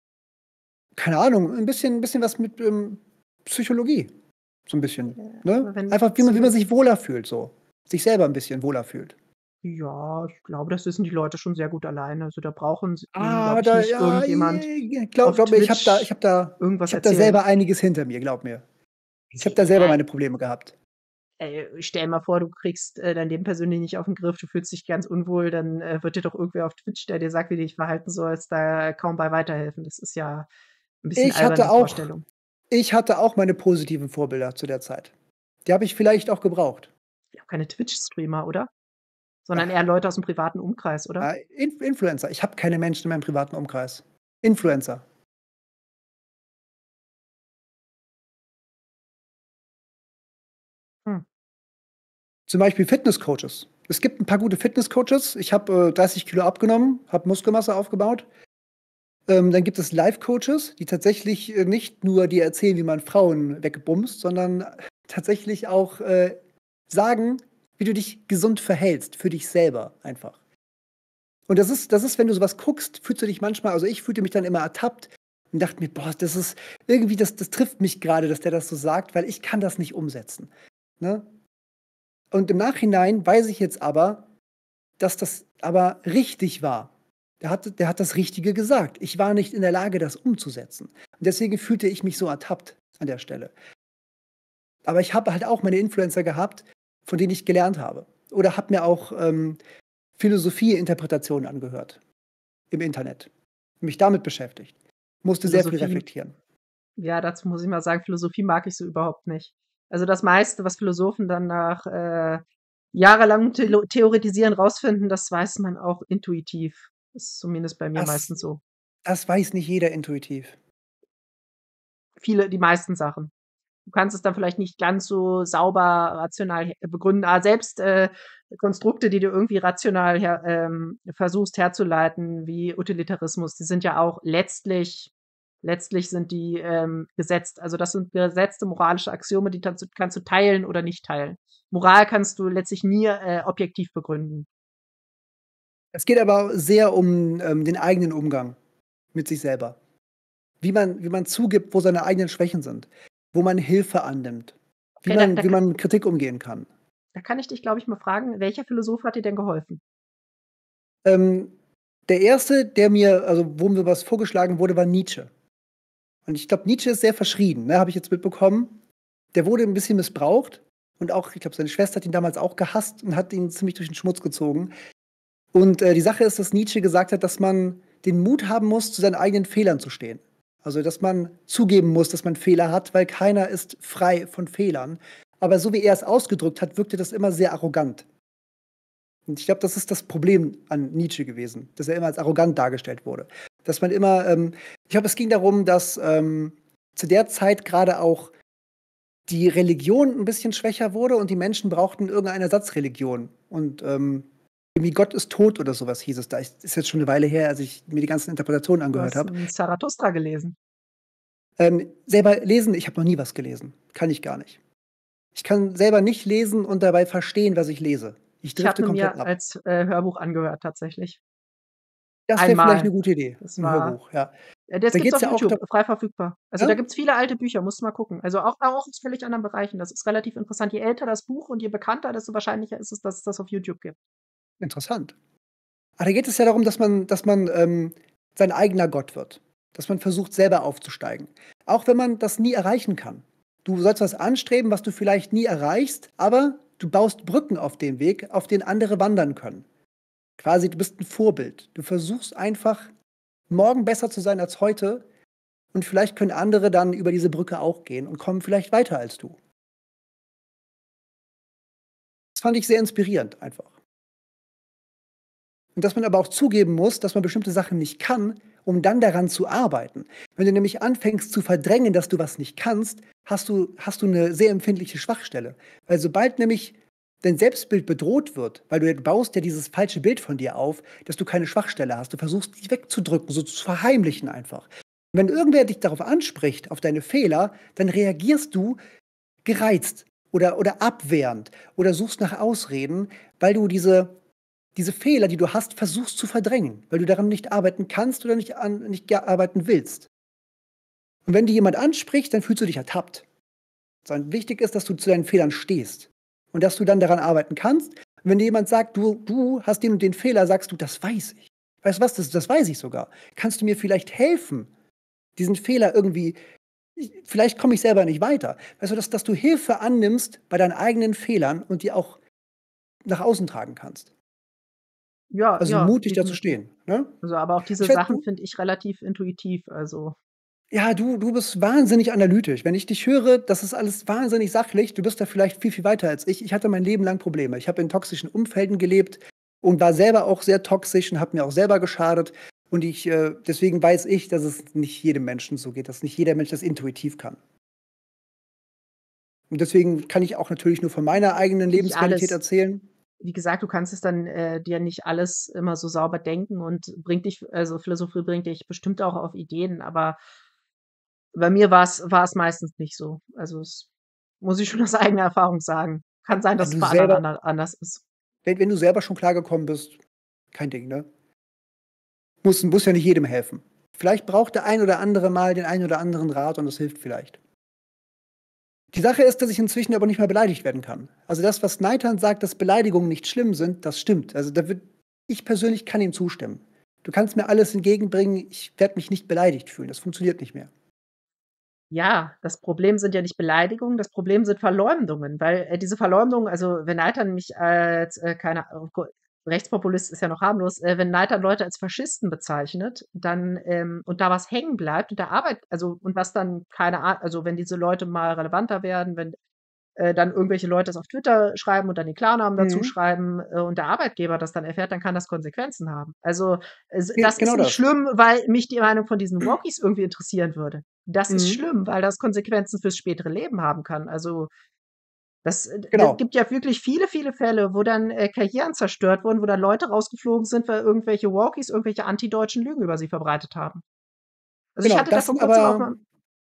keine Ahnung, ein bisschen, ein bisschen was mit ähm, Psychologie. So ein bisschen. Ja, Ne? aber wenn Einfach, wie man, wie man Psycho sich wohler fühlt, so. Sich selber ein bisschen wohler fühlt. Ja, ich glaube, das wissen die Leute schon sehr gut alleine. Also, da brauchen sie ihnen, glaube Ah, ich, da, nicht ja, irgendjemand glaub, auf glaub mir, ich habe da, ich Twitch habe da, ich irgendwas habe da erzählen. selber einiges hinter mir, glaub mir. Ich habe da selber Ja, meine Probleme gehabt. ey, stell mal vor, du kriegst, äh, dein Leben persönlich nicht auf 'n Griff, du fühlst dich ganz unwohl, dann, äh, wird dir doch irgendwer auf Twitch, der dir sagt, wie du dich verhalten sollst, da kaum bei weiterhelfen. Das ist ja 'n bisschen Ich albern, hatte die auch, Vorstellung. ich hatte auch meine positiven Vorbilder zu der Zeit. Die habe ich vielleicht auch gebraucht. Ja, keine Twitch-Streamer, oder? Sondern Ach, eher Leute aus'm privaten Umkreis, oder? äh, Inf Influencer. Ich habe keine Menschen in meinem privaten Umkreis. Influencer. Hm. Zum Beispiel Fitnesscoaches. Es gibt ein paar gute Fitnesscoaches. Ich habe äh, dreißig Kilo abgenommen, habe Muskelmasse aufgebaut. Ähm, dann gibt es Life-Coaches, die tatsächlich äh, nicht nur dir erzählen, wie man Frauen wegbumst, sondern tatsächlich auch äh, sagen, wie du dich gesund verhältst, für dich selber einfach. Und das ist, das ist, wenn du sowas guckst, fühlst du dich manchmal, also ich fühlte mich dann immer ertappt und dachte mir, boah, das ist irgendwie, das, das trifft mich gerade, dass der das so sagt, weil ich kann das nicht umsetzen. Ne? Und im Nachhinein weiß ich jetzt aber, dass das aber richtig war. Der hat, der hat das Richtige gesagt. Ich war nicht in der Lage, das umzusetzen. Und deswegen fühlte ich mich so ertappt an der Stelle. Aber ich habe halt auch meine Influencer gehabt, von denen ich gelernt habe. Oder habe mir auch ähm, Philosophie-Interpretationen angehört im Internet. Mich damit beschäftigt. Musste sehr viel Philosophie reflektieren. Ja, dazu muss ich mal sagen, Philosophie mag ich so überhaupt nicht. Also, das meiste, was Philosophen dann nach, äh, jahrelangem Thelo Theoretisieren rausfinden, das weiß man auch intuitiv. Ist zumindest bei mir Das, meistens so. das weiß nicht jeder intuitiv. Viele die meisten Sachen. Du kannst es dann vielleicht nicht ganz so sauber rational he begründen, aber selbst, äh, Konstrukte, die du irgendwie rational her ähm, versuchst herzuleiten, wie Utilitarismus, die sind ja auch letztlich letztlich sind die, ähm, gesetzt. Also, das sind gesetzte moralische Axiome, die kannst du kannst du teilen oder nicht teilen. Moral kannst du letztlich nie, äh, objektiv begründen. Es geht aber sehr um ähm, den eigenen Umgang mit sich selber. Wie man, wie man zugibt, wo seine eigenen Schwächen sind, wo man Hilfe annimmt, wie Okay, da man, da wie ka man mit Kritik umgehen kann. da kann ich dich, glaube ich, mal fragen, welcher Philosoph hat dir denn geholfen? Ähm, der erste, der mir, also wo mir was vorgeschlagen wurde, war Nietzsche. Und ich glaube, Nietzsche ist sehr verschrien, ne, habe ich jetzt mitbekommen. Der wurde ein bisschen missbraucht und auch, ich glaube, seine Schwester hat ihn damals auch gehasst und hat ihn ziemlich durch den Schmutz gezogen. Und äh, die Sache ist, dass Nietzsche gesagt hat, dass man den Mut haben muss, zu seinen eigenen Fehlern zu stehen. Also, dass man zugeben muss, dass man Fehler hat, weil keiner ist frei von Fehlern. Aber so wie er es ausgedrückt hat, wirkte das immer sehr arrogant. Und ich glaube, das ist das Problem an Nietzsche gewesen, dass er immer als arrogant dargestellt wurde. Dass man immer, ähm ich glaube, es ging darum, dass, ähm, zu der Zeit grade auch die Religion 'n bisschen schwächer wurde und die Menschen brauchten irgendeine Ersatzreligion. Und, ähm, irgendwie „Gott ist tot“ oder so was hieß es da. Ich ist jetzt schon 'ne Weile her, als ich mir die ganzen Interpretationen Du angehört hast habe. hm, Zarathustra gelesen. Ähm, selber lesen ich habe noch nie was gelesen. Kann ich gar nicht. Ich kann selber nicht lesen und dabei verstehen, was ich lese. Ich Ich habe drifte ihn komplett mir ab. als, äh, Hörbuch angehört tatsächlich. Das wäre vielleicht 'ne Einmal. gute Idee, Das 'n war Hörbuch, ja. äh, das Da gibt's geht's auf ja auch da YouTube, frei verfügbar. Also, da Ja? gibt's viele alte Bücher, musst du mal gucken. Also, auch auch aus völlig anderen Bereichen. Das ist relativ interessant. Je älter das Buch und je bekannter, desto wahrscheinlicher ist es, dass es das auf YouTube gibt. Interessant. Ah, da geht es ja darum, dass man dass man, ähm, sein eigener Gott wird. Dass man versucht, selber aufzusteigen. Auch wenn man das nie erreichen kann. Du sollst was anstreben, was du vielleicht nie erreichst, aber du baust Brücken auf dem Weg, auf denen andere wandern können. Quasi, du bist 'n Vorbild. Du versuchst einfach, morgen besser zu sein als heute und vielleicht können andere dann über diese Brücke auch gehen und kommen vielleicht weiter als du. Das fand ich sehr inspirierend einfach. Und dass man aber auch zugeben muss, dass man bestimmte Sachen nicht kann, um dann daran zu arbeiten. Wenn du nämlich anfängst zu verdrängen, dass du was nicht kannst, hast du hast du 'ne sehr empfindliche Schwachstelle. Weil sobald nämlich dein Selbstbild bedroht wird, weil du baust ja dieses falsche Bild von dir auf, dass du keine Schwachstelle hast. Du versuchst, die wegzudrücken, so zu verheimlichen einfach. Wenn irgendwer dich darauf anspricht, auf deine Fehler, dann reagierst du gereizt oder oder abwehrend oder suchst nach Ausreden, weil du diese diese Fehler, die du hast, versuchst zu verdrängen, weil du daran nicht arbeiten kannst oder nicht an nicht ge arbeiten willst. Und wenn dich jemand anspricht, dann fühlst du dich ertappt. Sondern wichtig ist, dass du zu deinen Fehlern stehst und dass du dann daran arbeiten kannst. Und wenn dir jemand sagt: „Du du hast den und den Fehler“, sagst du: „Das weiß ich. Weißt du was, das das weiß ich sogar. Kannst du mir vielleicht helfen, diesen Fehler irgendwie ich vielleicht komme ich selber nicht weiter.“ Weißt du, dass dass du Hilfe annimmst bei deinen eigenen Fehlern und die auch nach außen tragen kannst. Ja, Also, ja, mutig dazu definitiv. stehen, ne? Also, aber auch Ich diese weiß Sachen du finde ich relativ intuitiv, also Ja, du du bist wahnsinnig analytisch. Wenn ich dich höre, das ist alles wahnsinnig sachlich. Du bist da vielleicht viel, viel weiter als ich. Ich hatte mein Leben lang Probleme. Ich habe in toxischen Umfelden gelebt und war selber auch sehr toxisch und habe mir auch selber geschadet. Und ich, äh deswegen weiß ich, dass es nicht jedem Menschen so geht, dass nicht jeder Mensch das intuitiv kann. Und deswegen kann ich auch natürlich nur von meiner eigenen Nicht Lebensrealität alles. erzählen. Wie gesagt, du kannst es dann, äh, dir nicht alles immer so sauber denken und bringt dich also, Philosophie bringt dich bestimmt auch auf Ideen, aber bei mir war's war's meistens nicht so. Also, das muss ich schon aus eigener Erfahrung sagen. Kann sein, dass Wenn es du bei anderen selber ander anders ist. wenn wenn du selber schon klargekommen bist, kein Ding, ne? Muss muss ja nicht jedem helfen. Vielleicht braucht der ein oder andere mal den einen oder anderen Rat und das hilft vielleicht. Die Sache ist, dass ich inzwischen aber nicht mehr beleidigt werden kann. Also, das, was Neitan sagt, dass Beleidigungen nicht schlimm sind, das stimmt. Also, da wird ich persönlich kann ihm zustimmen. Du kannst mir alles entgegenbringen, ich werde mich nicht beleidigt fühlen. Das funktioniert nicht mehr. Ja, das Problem sind ja nicht Beleidigungen, das Problem sind Verleumdungen, weil, äh, diese Verleumdung also, wenn Neitan mich als, äh, keine oh Go Rechtspopulist ist ja noch harmlos, äh, wenn Neitan Leute als Faschisten bezeichnet, dann, ähm und da was hängen bleibt und der Arbeit also, und was dann keine Ah also, wenn diese Leute mal relevanter werden, wenn, äh, dann irgendwelche Leute das auf Twitter schreiben und dann den Klarnamen dazu Mhm. schreiben, äh, und der Arbeitgeber das dann erfährt, dann kann das Konsequenzen haben. Also, es Ge das ist genau nicht das. schlimm, weil mich die Meinung von diesen Wokis irgendwie interessieren würde. Das ist Mhm. schlimm, weil das Konsequenzen fürs spätere Leben haben kann. Also, das äh, d Genau. gibt ja wirklich viele, viele Fälle, wo dann, äh, Karrieren zerstört wurden, wo dann Leute rausgeflogen sind, weil irgendwelche Wokis irgendwelche antideutschen Lügen über sie verbreitet haben. Also, ich Genau, hatte da das vor sind Kurzem auch aber mal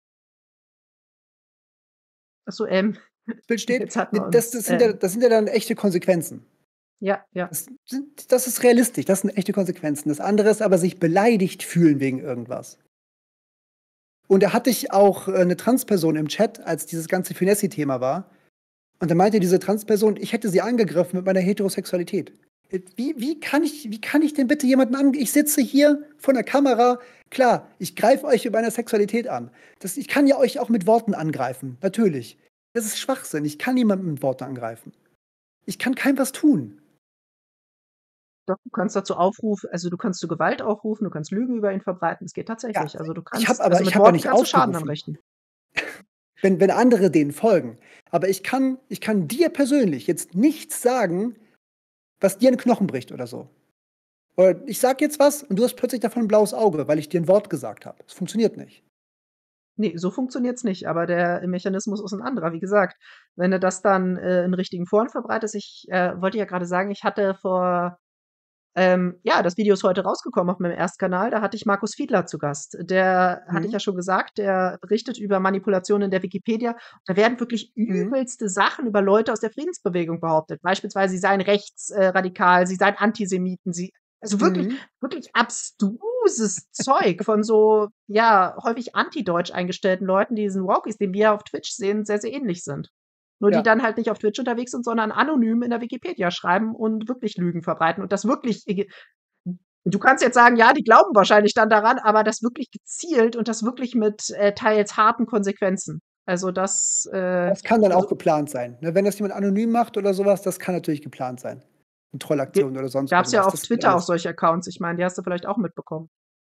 Ach so, ähm, Bild steht, jetzt hatten ne, wir das uns, das sind ja ähm das sind ja dann echte Konsequenzen. Ja, ja. Das sind das ist realistisch, das sind echte Konsequenzen. Das andere ist aber sich beleidigt fühlen wegen irgendwas. Und da hatte ich auch, äh, 'ne Transperson im Chat, als dieses ganze Finessi-Thema war. Und da meinte diese Transperson, ich hätte sie angegriffen mit meiner Heterosexualität. Äh, wie wie kann ich wie kann ich denn bitte jemanden an ich sitze hier vor 'ner Kamera. Klar, ich greife euch in meiner Sexualität an. Das ich kann ja euch auch mit Worten angreifen, natürlich. Das ist Schwachsinn. Ich kann niemanden mit Worten angreifen. Ich kann keinem was tun. Doch, du kannst dazu aufrufen also, du kannst zu Gewalt aufrufen, du kannst Lügen über ihn verbreiten. Es geht Ja, tatsächlich. Also, du ich habe kannst aber also, ich mit habe ja Worten nicht kannst du Schaden aufgerufen. anrichten. Wenn wenn andere denen folgen. Aber ich kann ich kann dir persönlich jetzt nichts sagen was dir 'n Knochen bricht oder so. Oder ich sage jetzt was und du hast plötzlich davon 'n blaues Auge, weil ich dir 'n Wort gesagt habe. Das funktioniert nicht. Ne, so funktioniert's nicht, aber der Mechanismus ist 'n anderer. Wie gesagt, wenn du das dann, äh, in richtigen Foren verbreitest ich, äh, wollte ja grade sagen, ich hatte vor ähm, ja, das Video ist heute rausgekommen auf meinem Erstkanal, da hatte ich Markus Fiedler zu Gast. Der hatte ich Mhm. ja schon gesagt, der berichtet über Manipulationen in der Wikipedia. Da werden wirklich Mhm. übelste Sachen über Leute aus der Friedensbewegung behauptet. Beispielsweise, sie seien rechts äh, radikal, sie seien Antisemiten, sie also wirklich Mhm. wirklich abstruses Zeug von so, ja, häufig antideutsch eingestellten Leuten, die diesen Wokis, den wir auf Twitch sehen, sehr, sehr ähnlich sind. Nur die Ja. dann halt nicht auf Twitch unterwegs sind, sondern anonym in der Wikipedia schreiben und wirklich Lügen verbreiten und das wirklich ege du kannst jetzt sagen: „Ja, die glauben wahrscheinlich dann daran“, aber das wirklich gezielt und das wirklich mit, äh, teils harten Konsequenzen. Also, das, äh Das kann dann also auch geplant sein, ne? Wenn das jemand anonym macht oder so was, das kann natürlich geplant sein. 'Ne Ge Trollaktion oder sonst gab's ja irgendwas. auf Das geht Twitter auch alles. solche Accounts. Ich meine, die hast du vielleicht auch mitbekommen.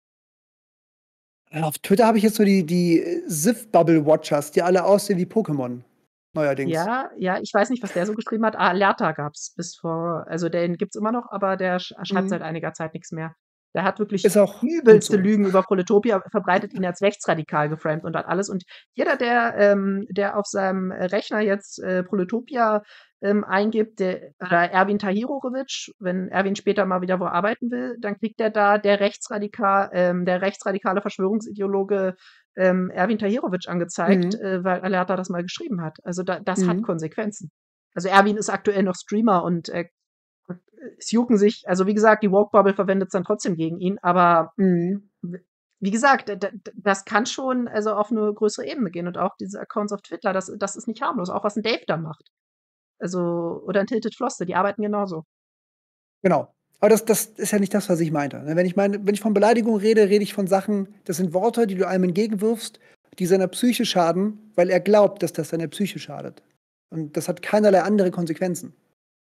Ja, auf Twitter habe ich jetzt so die die, äh, Sif-Bubble-Watchers, die alle aussehen wie Pokémon neuerdings. Ja, ja, ich weiß nicht, was der so geschrieben hat. Alerta gab's bis vor also, den gibt's immer noch, aber der sch schreibt seit Mhm. einiger Zeit nix mehr. Der hat wirklich Ist auch gut übelste so. Lügen über Proletopia verbreitet, ihn als rechtsradikal geframed und das alles. Und jeder, der ähm, der auf seinem Rechner jetzt, äh, Proletopia, ähm, eingibt, der oder Erwin Tahirović, wenn Erwin später mal wieder wo arbeiten will, dann kriegt der da der rechtsradika ähm, der rechtsradikale Verschwörungsideologe, ähm, Erwin Tahirović angezeigt, Mhm. äh, weil Alerta das mal geschrieben hat. Also, da das hat Mhm. Konsequenzen. Also, Erwin ist aktuell noch Streamer und, äh, es jucken sich also, wie gesagt, die Woke-Bubble verwendet's dann trotzdem gegen ihn, aber Mhm. w wie gesagt, d d das kann schon, also, auf 'ne größere Ebene gehen und auch diese Accounts auf Twitter, das das ist nicht harmlos, auch was 'n Dave da macht. Also oder 'n Tilted Flosse, die arbeiten genauso. Genau. Aber das das ist ja nicht das, was ich meinte, ne? Wenn ich meine wenn ich von Beleidigung rede, rede ich von Sachen das sind Worte, die du einem entgegenwirfst, die seiner Psyche schaden, weil er glaubt, dass das seiner Psyche schadet. Und das hat keinerlei andere Konsequenzen.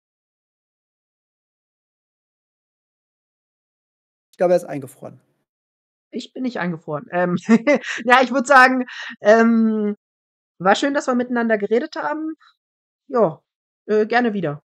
Ich glaube, er ist eingefroren. Ich bin nicht eingefroren. Ähm, ja, ich würde sagen, ähm, war schön, dass wir miteinander geredet haben. Ja, äh, gerne wieder.